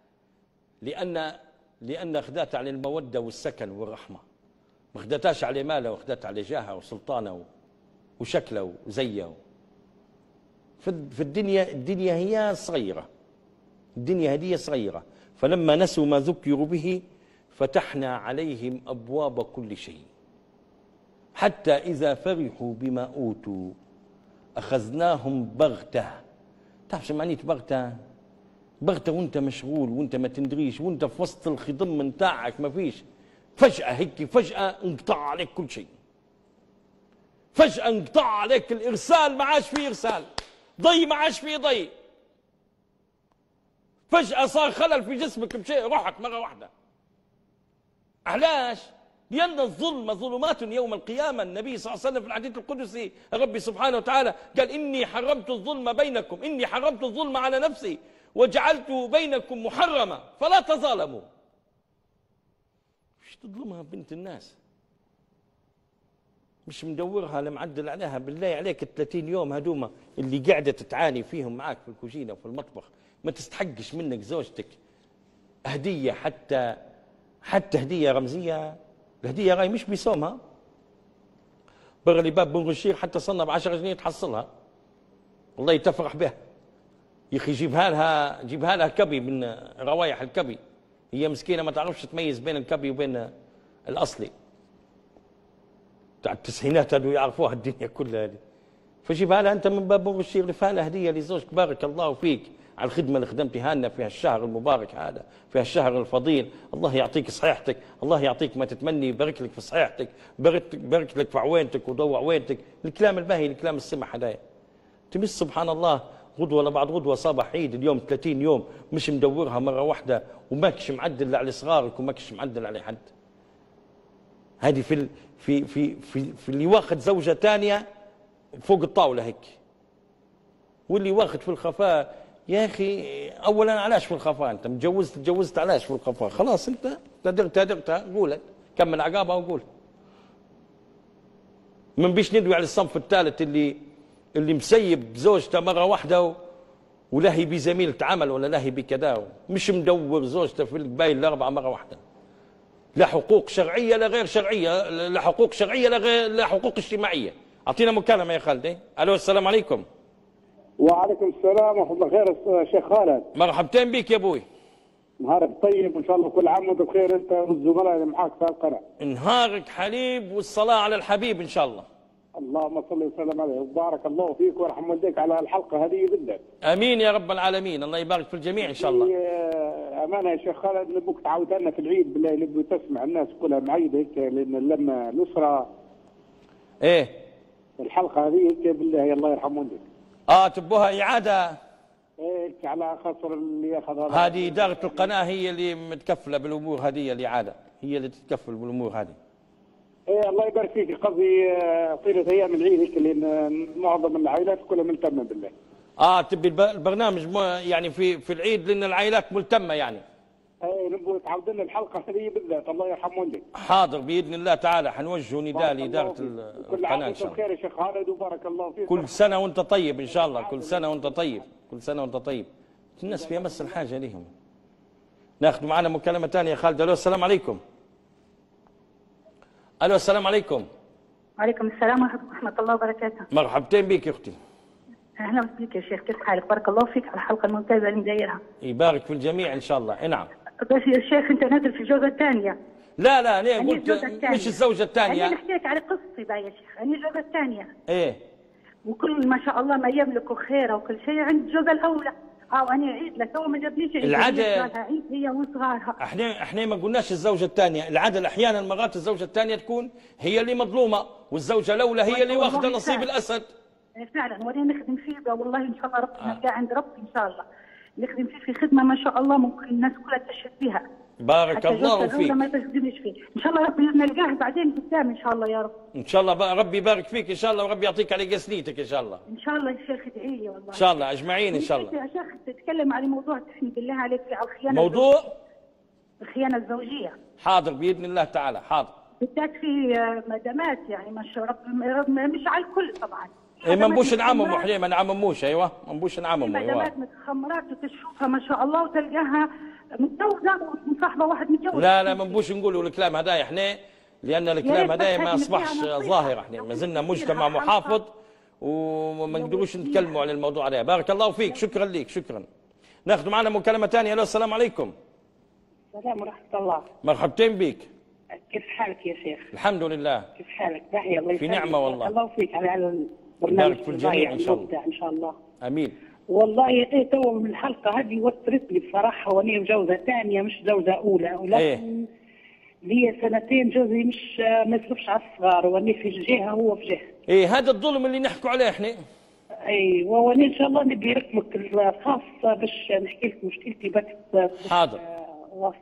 لأن خدات على المودة والسكن والرحمة، ما خدتاش على ماله، وخدت على جاهها وسلطانه وشكله وزيه. في الدنيا هي صغيرة، الدنيا هدية صغيرة. فلما نسوا ما ذكروا به فتحنا عليهم أبواب كل شيء حتى إذا فرحوا بما أوتوا أخذناهم بغتة. تعرف شو معنيت بغتة؟ بغتة وانت مشغول وانت ما تندريش وانت في وسط الخضم نتاعك ما فيش، فجأة هيك فجأة انقطع عليك كل شيء، فجأة انقطع عليك الإرسال، ما عادش فيه إرسال، ضي ما عادش فيه ضي، فجأة صار خلل في جسمك بشيء، روحك مرة واحدة. علاش؟ لأن الظلم ظلمات يوم القيامة. النبي صلى الله عليه وسلم في الحديث القدسي ربي سبحانه وتعالى قال إني حرمت الظلم بينكم، إني حرمت الظلم على نفسي وجعلته بينكم محرما فلا تظالموا. مش تظلمها بنت الناس، مش مدورها لمعدل عليها. بالله عليك 30 يوم هدوما اللي قاعدة تتعاني فيهم معاك في الكوجينة وفي المطبخ ما تستحقش منك زوجتك هدية، حتى هدية رمزية. الهدية غاي مش بيسومها بغلي باب بن غشير حتى صنع ب10 جنيه تحصلها، والله يتفرح بها. يا اخي جيبها لها كبي من روايح الكبي، هي مسكينه ما تعرفش تميز بين الكبي وبين الاصلي. تاع التسعينات هذو يعرفوها الدنيا كلها هذه. فجيبها لها انت من باب بن غشير، لفها لها هديه لزوجك. بارك الله فيك على الخدمة اللي خدمتها لنا في هالشهر المبارك هذا، في هالشهر الفضيل. الله يعطيك صحيحتك، الله يعطيك ما تتمني، يبارك لك في صحيحتك، بارك لك في عوينتك وضوء عوينتك. الكلام الباهي، الكلام السمح هدايا. تمس سبحان الله غدوة لبعض غدوة صباح عيد، اليوم 30 يوم مش مدورها مرة واحدة وماكش معدل على صغارك وماكش معدل على حد. هذه في اللي واخد زوجة ثانية فوق الطاولة هيك، واللي واخد في الخفاء. يا اخي اولا علاش في الخفاء؟ انت تجوزت علاش في الخفاء؟ خلاص انت درتها قولت، كمل عقابها وقول. من بيش ندوي على الصنف الثالث اللي مسيب زوجته مره واحده ولا هي بزميلة عمل ولا لا هي بكذا، مش مدور زوجته في القبايل الاربعه مره واحده. لا حقوق شرعيه لا غير شرعيه، لا حقوق شرعيه لا حقوق اجتماعيه. اعطينا مكالمه يا خالد. الو السلام عليكم. وعليكم السلام ورحمة الله. خير شيخ خالد. مرحبتين بك يا ابوي. نهارك طيب وان شاء الله كل عام وانت بخير انت والزملاء اللي معاك في القناة. نهارك حليب والصلاة على الحبيب ان شاء الله. اللهم صل وسلم عليه وبارك الله فيك ويرحم والديك على الحلقة هذه بالذات. امين يا رب العالمين، الله يبارك في الجميع ان شاء الله. امانة يا شيخ خالد نبوك تعاود لنا في العيد بالله، نبو تسمع الناس كلها معيدة هيك، لان لما الاسرة ايه الحلقة هذه هيك بالله الله يرحم والديك. تبوها إعادة. ايه على خاطر اللي ياخذ هذه إدارة القناة هي اللي متكفلة بالأمور هذه، الإعادة هي اللي تتكفل بالأمور هذه. ايه الله يبارك فيك. قصدي طيلة ايام العيد هيك لان معظم العائلات كلها ملتمة بالله. تبي البرنامج يعني في العيد لأن العائلات ملتمة يعني. ايه نبغى تعود لنا الحلقة هذه بالذات الله يرحم والديك. حاضر بإذن الله تعالى حنوجه نداء لإدارة القناة إن شاء الله. كل عام وانت بخير يا شيخ خالد وبارك الله فيك. كل سنة وأنت طيب إن شاء الله، كل سنة وأنت طيب، كل سنة وأنت طيب. الناس في أمس الحاجة ليهم. ناخذ معنا مكالمة ثانية يا خالد. ألو السلام عليكم. ألو السلام عليكم. وعليكم السلام ورحمة الله وبركاته. مرحبتين بك يا أختي. أهلا بك يا شيخ، كيف حالك؟ بارك الله فيك على الحلقة الممتازة اللي مدايرها. يبارك في الجميع إن شاء الله. نعم. بس يا شيخ أنت نازل في الجوزة الثانية. لا ليه قلت مش الزوجة الثانية؟ أنا نحكي لك على قصتي بقى يا شيخ، أنا الزوجة الثانية. إيه. وكل ما شاء الله ما يملكوا خيره وكل شيء عند الزوجة الأولى. وأنا عيد لك تو ما جابنيش العدل عيد هي وصغارها. احنا ما قلناش الزوجة الثانية، العدل أحيانا مرات الزوجة الثانية تكون هي اللي مظلومة والزوجة الأولى هي اللي واخدة نصيب الأسد. فعلا وانا نخدم فيه والله ان شاء الله ربي نلقاه عند ربي ان شاء الله. نخدم فيه في خدمه ما شاء الله ممكن الناس كلها تشهد بها. بارك الله فيك. ما تخدمش فيه ان شاء الله ربي نلقاه بعدين قدام ان شاء الله يا رب. ان شاء الله ربي يبارك فيك ان شاء الله وربي يعطيك على قسنيتك ان شاء الله. ان شاء الله يا شيخ ادعي لي والله. ان شاء الله اجمعين ان شاء الله. يا شيخ تتكلم على موضوع تحمي بالله عليك في الخيانه. موضوع الخيانه الزوجيه. حاضر باذن الله تعالى حاضر. بالذات في مدامات يعني ما شاء الله مش على الكل طبعا. ايه منبوش نعمم وحليم ما نعمموش. ايوه منبوش نعمم. ايوه مدامات متخمرات وتشوفها ما شاء الله وتلقاها متجوزه ومصاحبه واحد متجوز. لا منبوش نقولوا الكلام هذا احنا، لان الكلام هذا ما اصبحش ظاهر. احنا ما زلنا مجتمع محافظ وما نقدروش نتكلموا على الموضوع هذا. بارك الله فيك، شكرا لك شكرا. ناخذ معنا مكالمه ثانيه. الو السلام عليكم. السلام ورحمه الله. مرحبتين بك. كيف حالك يا شيخ؟ الحمد لله. كيف حالك؟ باهي الله يسلمك. في نعمه والله. الله فيك على البرنامج في الجميع ان شاء الله. ان شاء الله. امين. والله يا اخي تو من الحلقه هذه وترت لي بصراحه، وانا مجوزه ثانيه مش زوجه اولى، ولكن لي سنتين جوزي مش ما يصرفش على الصغار، وانا في جهه هو في جهه. هذا الظلم اللي نحكوا عليه احنا. ايوه وانا ان شاء الله نبي رقمك الخاص باش نحكي لك مشكلتي بس. حاضر. واسطه.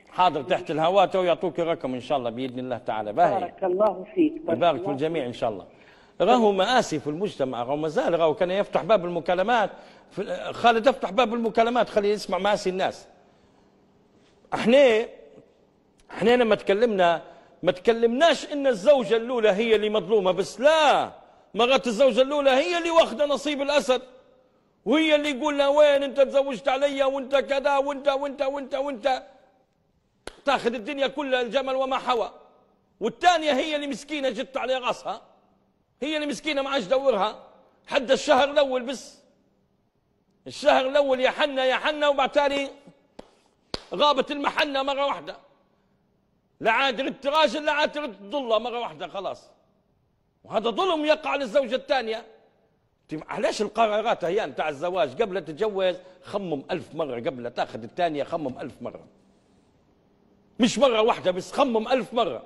حاضر تحت الهواء ويعطوك الرقم ان شاء الله باذن الله تعالى. باهي بارك الله فيك. يبارك في الجميع ان شاء الله. راهو مآسي في المجتمع، راهو مازال راهو كان يفتح باب المكالمات. خالد افتح باب المكالمات خليه يسمع مآسي الناس. احنا لما تكلمنا ما تكلمناش ان الزوجه الاولى هي اللي مظلومه بس، لا، مرات الزوجه الاولى هي اللي واخده نصيب الاسد، وهي اللي يقول لها وين انت تزوجت عليا وانت كذا وانت وانت وانت وانت، تاخذ الدنيا كلها الجمل وما حوى. والثانيه هي اللي مسكينه جت على راسها، هي اللي مسكينه ما عادش دورها حد الشهر الاول بس، الشهر الاول يا حنا يا حنا، وبعد تالي غابت المحنه مره واحده، لا عاد رد راجل لا عاد رد ضله مره واحده خلاص. وهذا ظلم يقع للزوجه الثانيه. علاش القرارات هي نتاع الزواج قبل تتجوز خمم 1000 مره، قبل تاخذ الثانيه خمم 1000 مره، مش مره واحده بس، خمم 1000 مره.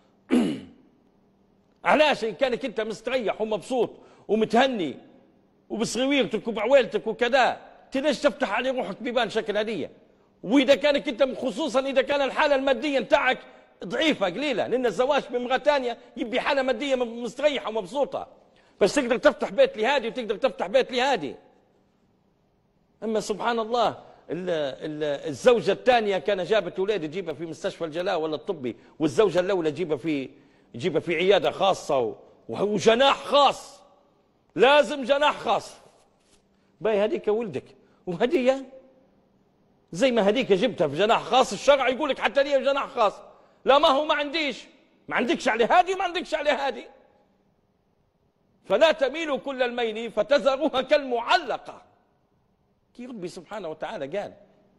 علاش؟ إن كانك انت مستريح ومبسوط ومتهني وبصغيرتك وبعويلتك وكذا، ليش تفتح على روحك بيبان شكل هديه؟ واذا كانك انت خصوصا اذا كان الحاله الماديه نتاعك ضعيفه قليله، لان الزواج بامراه ثانيه يبي حاله ماديه مستريحه ومبسوطه، بس تقدر تفتح بيت لهادي وتقدر تفتح بيت لهادي. اما سبحان الله الزوجه الثانيه كان جابت اولاد تجيبها في مستشفى الجلاء ولا الطبي، والزوجه الاولى تجيبها في عياده خاصه وجناح خاص، لازم جناح خاص. باي هذيك ولدك وهديه زي ما هديك جبتها في جناح خاص، الشرع يقول لك حتى لي جناح خاص. لا ما هو ما عندكش عليه هادي وما عندكش عليه هادي. فلا تميلوا كل الميل فتذروها كالمعلقة. كي ربي سبحانه وتعالى قال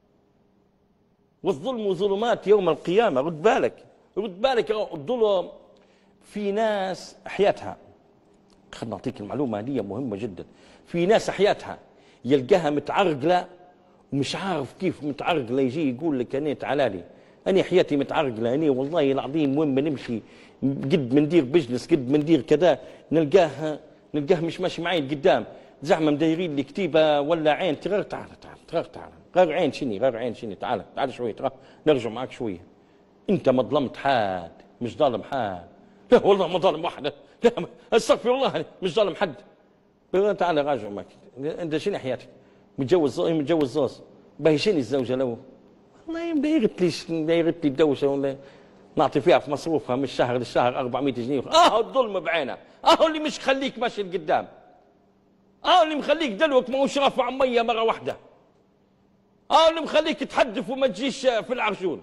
والظلم ظلمات يوم القيامة. رد بالك الظلم في ناس حياتها، خلنا نعطيك المعلومة هذه مهمة جدا. في ناس حياتها يلقاها متعرقلة ومش عارف كيف متعرقلة، يجي يقول لك أنا تعالى لي أنا حياتي متعرقلة، أنا والله العظيم وين ما نمشي قد ما ندير بجلس قد ما ندير كذا نلقاه مش ماشي معي لقدام، زعما مدايرين لي كتيبة ولا عين. تعال غير عين شني تعال شوية نرجع معك شوية. أنت ما ظلمت حد، مش ظالم حد. لا والله ما ظالم واحد، لا استغفر الله مش ظالم حد. تعال راجع معك. أنت شنو حياتك؟ متجوز زوز باهي شنو الزوجة له؟ والله مدايرت لي الدوشة ولا نعطي فيها في مصروفها من الشهر للشهر 400 جنيه. الظلم بعينه، اللي مش خليك ماشي لقدام، اللي مخليك دلوك ما هوش رافع ميه مره واحده، اللي مخليك تحدف وما تجيش في العرجون،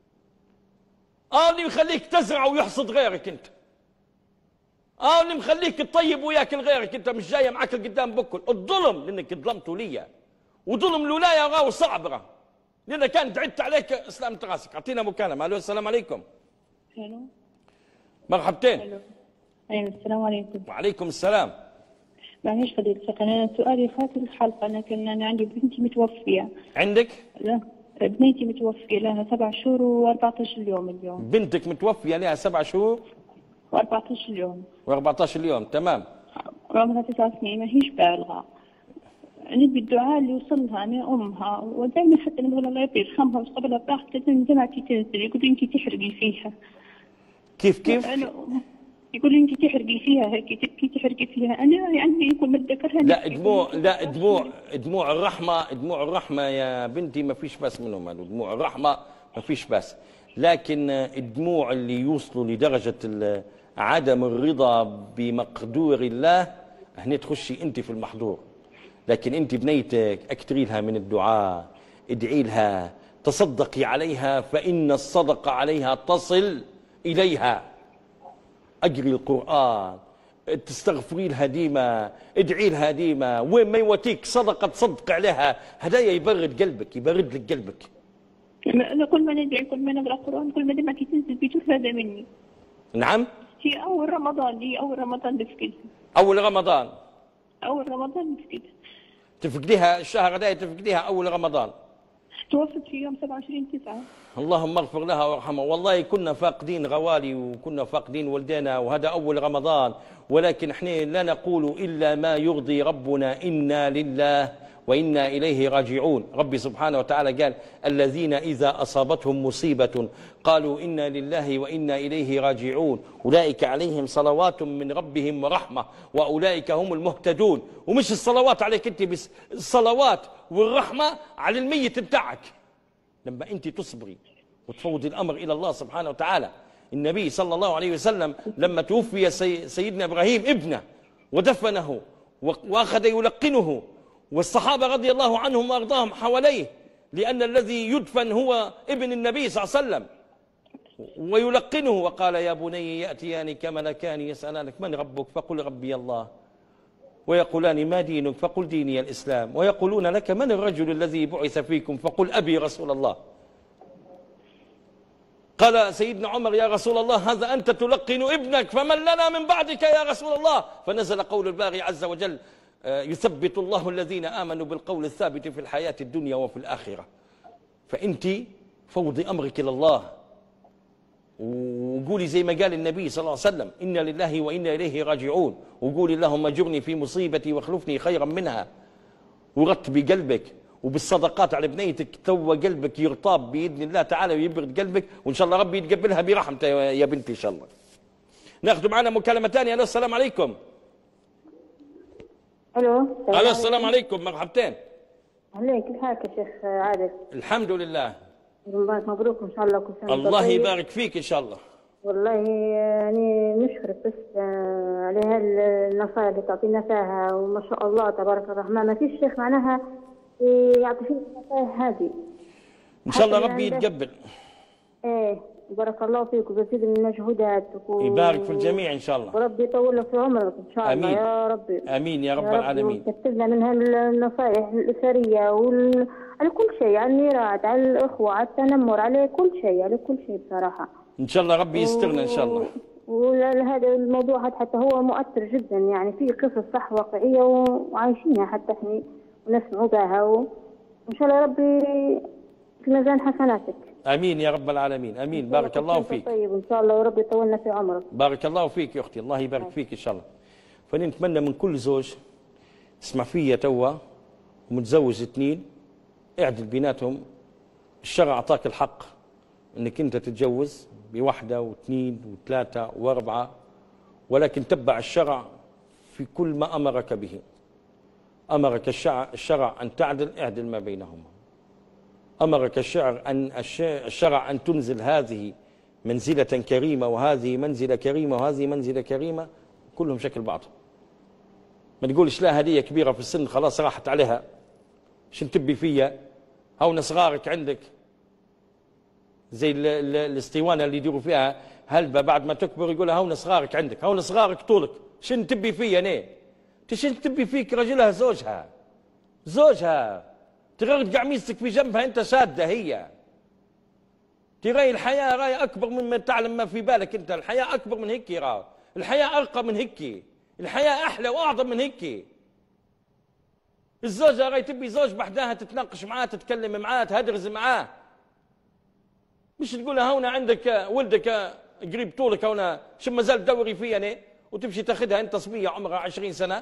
اللي مخليك تزرع ويحصد غيرك انت، اللي مخليك تطيب وياكل غيرك انت، مش جايه معك لقدام بكل. الظلم لانك ظلمته ليا، وظلم الولايه راهو صعب، لان كانت عدت عليك اسلام راسك. اعطينا مكالمه. الو السلام عليكم. الو مرحبتين. الو ايوه السلام عليكم. وعليكم السلام. معليش فضيلة الشيخ، انا سؤالي فات الحلقه، انا عندي بنتي متوفيه. عندك؟ لا بنتي متوفيه لها 7 شهور و14 يوم اليوم. بنتك متوفيه لها 7 شهور و14 يوم و14 يوم، تمام. عمرها 9 سنين، ما هيش بالغه. نبي الدعاء اللي وصلها انا امها، ودائما حتى نقول الله يرحمها ويصبرها براحتها لازم جماعتي تنزل، يقول لي انت تحرقي فيها. كيف؟ يقول لي انت تحرقي فيها هيك، تبكي تحرقي فيها. انا عندي يكون متذكرها. لا دموع الرحمه يا بنتي ما فيش بس منهم، هذو دموع الرحمه ما فيش بس، لكن الدموع اللي يوصلوا لدرجه عدم الرضا بمقدور الله هنا تخشي انت في المحظور. لكن انت بنيتك اكثري لها من الدعاء، ادعي لها، تصدقي عليها، فان الصدقه عليها تصل اليها. اقري القران، تستغفري لها ديما، ادعي لها ديما، وين ما يواتيك صدقه تصدق عليها، هدايا يبرد قلبك، يبرد لك قلبك. انا كل ما ندعي كل ما نقرا قران كل ما دمعتي تنزل بيجوز هذا مني. نعم؟ هي اول رمضان نفقدها. اول رمضان نفقدها. تفقديها الشهر هذا، تفقديها اول رمضان. توفت في يوم 27/9. اللهم اغفر لها وارحمها. والله كنا فاقدين غوالي وكنا فاقدين ولدينا، وهذا اول رمضان، ولكن احنا لا نقول الا ما يرضي ربنا. انا لله وإنا إليه راجعون. ربي سبحانه وتعالى قال الذين إذا أصابتهم مصيبة قالوا إنا لله وإنا إليه راجعون أولئك عليهم صلوات من ربهم ورحمة وأولئك هم المهتدون. ومش الصلوات عليك أنت بس، الصلوات والرحمة على الميت بتاعك لما أنت تصبري وتفوضي الأمر إلى الله سبحانه وتعالى. النبي صلى الله عليه وسلم لما توفي سيدنا إبراهيم ابنه ودفنه وأخذ يلقنه، والصحابة رضي الله عنهم وأرضاهم حواليه، لأن الذي يدفن هو ابن النبي صلى الله عليه وسلم، ويلقنه وقال يا بني يأتيانك ملكان يسألانك من ربك فقل ربي الله، ويقولان ما دينك فقل ديني الإسلام، ويقولون لك من الرجل الذي بعث فيكم فقل أبي رسول الله. قال سيدنا عمر يا رسول الله هذا أنت تلقن ابنك فمن لنا من بعدك يا رسول الله؟ فنزل قول الباري عز وجل يثبت الله الذين آمنوا بالقول الثابت في الحياة الدنيا وفي الآخرة. فأنت فوضي أمرك إلى الله وقولي زي ما قال النبي صلى الله عليه وسلم إنا لله وإنا إليه راجعون، وقولي اللهم اجرني في مصيبتي واخلفني خيرا منها، ورطبي قلبك وبالصدقات على بنيتك تو قلبك يرطاب بإذن الله تعالى ويبرد قلبك، وإن شاء الله ربي يتقبلها برحمته يا بنتي إن شاء الله. ناخذ معنا مكالمة ثانية. ألو السلام عليكم. الو السلام عليكم. مرحبتين. اهلين، كيف حالك يا شيخ عادل؟ الحمد لله. مبروك ان شاء الله، كل سنه الله يبارك فيك ان شاء الله. والله يعني نشكرك بس على هالنصائح اللي تعطينا فيها، وما شاء الله تبارك الرحمن ما فيش شيخ معناها يعطي فينا النصائح هذه. ان شاء الله ربي يتقبل. ايه بارك الله فيك وبزيد من مجهوداتك يبارك في الجميع ان شاء الله. وربي يطول لك في عمرك ان شاء الله. امين يا ربي. امين يا رب العالمين. وكتبنا من هالنصائح الاسريه على كل شيء، على الميراث، على الاخوه، على التنمر، على كل شيء، على كل شيء بصراحه. ان شاء الله ربي يسترنا ان شاء الله. وهذا الموضوع حتى هو مؤثر جدا، يعني في قصص صح واقعيه وعايشينها حتى احنا ونسمعوا بها، وان شاء الله ربي في ميزان حسناتك. امين يا رب العالمين. امين. بارك الله فيك. طيب ان شاء الله وربي يطولنا في عمرك. بارك الله فيك يا اختي، الله يبارك فيك ان شاء الله. فنتمنى من كل زوج اسمع فيا توا ومتزوج اثنين اعدل بيناتهم. الشرع اعطاك الحق انك انت تتجوز بوحده واثنين وثلاثه واربعه، ولكن تبع الشرع في كل ما امرك به. امرك الشرع ان تعدل، اعدل ما بينهما. أمرك الشرع أن تنزل هذه منزلة كريمة وهذه منزلة كريمة وهذه منزلة كريمة، كلهم شكل بعض. ما تقولش لا هدية كبيرة في السن خلاص راحت عليها شن تبي فيها، هون صغارك عندك زي الاسطوانة اللي يديروا فيها هلبة بعد ما تكبر يقولها هون صغارك عندك، هون صغارك طولك، شن تبي فيها نيه؟ شن تبي فيك رجلها زوجها تغرد قميصك في جنبها انت ساده، هي تراي الحياه راي اكبر مما تعلم ما في بالك انت. الحياه اكبر من هيك، الحياه ارقى من هيك، الحياه احلى واعظم من هيك. الزوجه راي تبي زوج بحداها تتناقش معاه، تتكلم معاه، تهدرز معاه، مش تقولها هنا عندك ولدك قريب طولك هنا شو ما زال تدوري فيا انا وتمشي تاخذها انت صبيه عمرها 20 سنه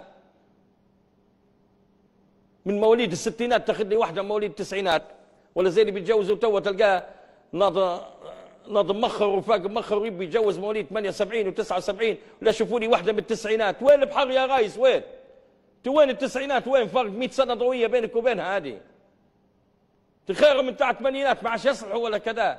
من مواليد الستينات تاخذ لي واحده مواليد التسعينات، ولا زي اللي بيتجوزوا تو تلقاه ناض مخر وفاق مخر ويبي يتجوز مواليد 78 و79، ولا شوفوا لي واحده من التسعينات. وين البحر يا رايس؟ وين التسعينات؟ وين فرق 100 سنه ضوئيه بينك وبينها؟ هذه تخير من تاع الثمانينات ما عادش يصلحوا ولا كذا.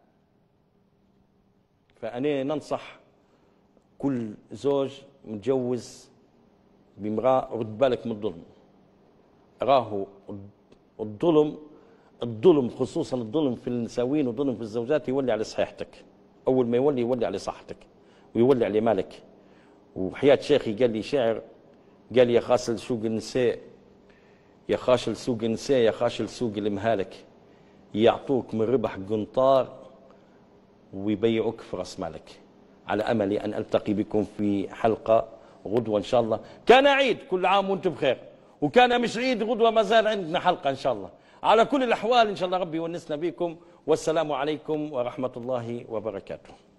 فأنا ننصح كل زوج متجوز بامرأة رد بالك من الظلم. راهو الظلم خصوصا الظلم في النساوين والظلم في الزوجات يولي على صحيحتك. أول ما يولي على صحتك ويولي على مالك. وحياة شيخي قال لي شاعر، قال لي يا خاشل سوق النساء، يا خاشل سوق النساء، يا خاشل سوق المهالك، يعطوك من ربح قنطار ويبيعوك في راس مالك. على امل ان التقي بكم في حلقه غدوه ان شاء الله. كان عيد، كل عام وانتم بخير، وكان مش عيد غدوه ما زال عندنا حلقه ان شاء الله. على كل الاحوال ان شاء الله ربي يونسنا بكم، والسلام عليكم ورحمه الله وبركاته.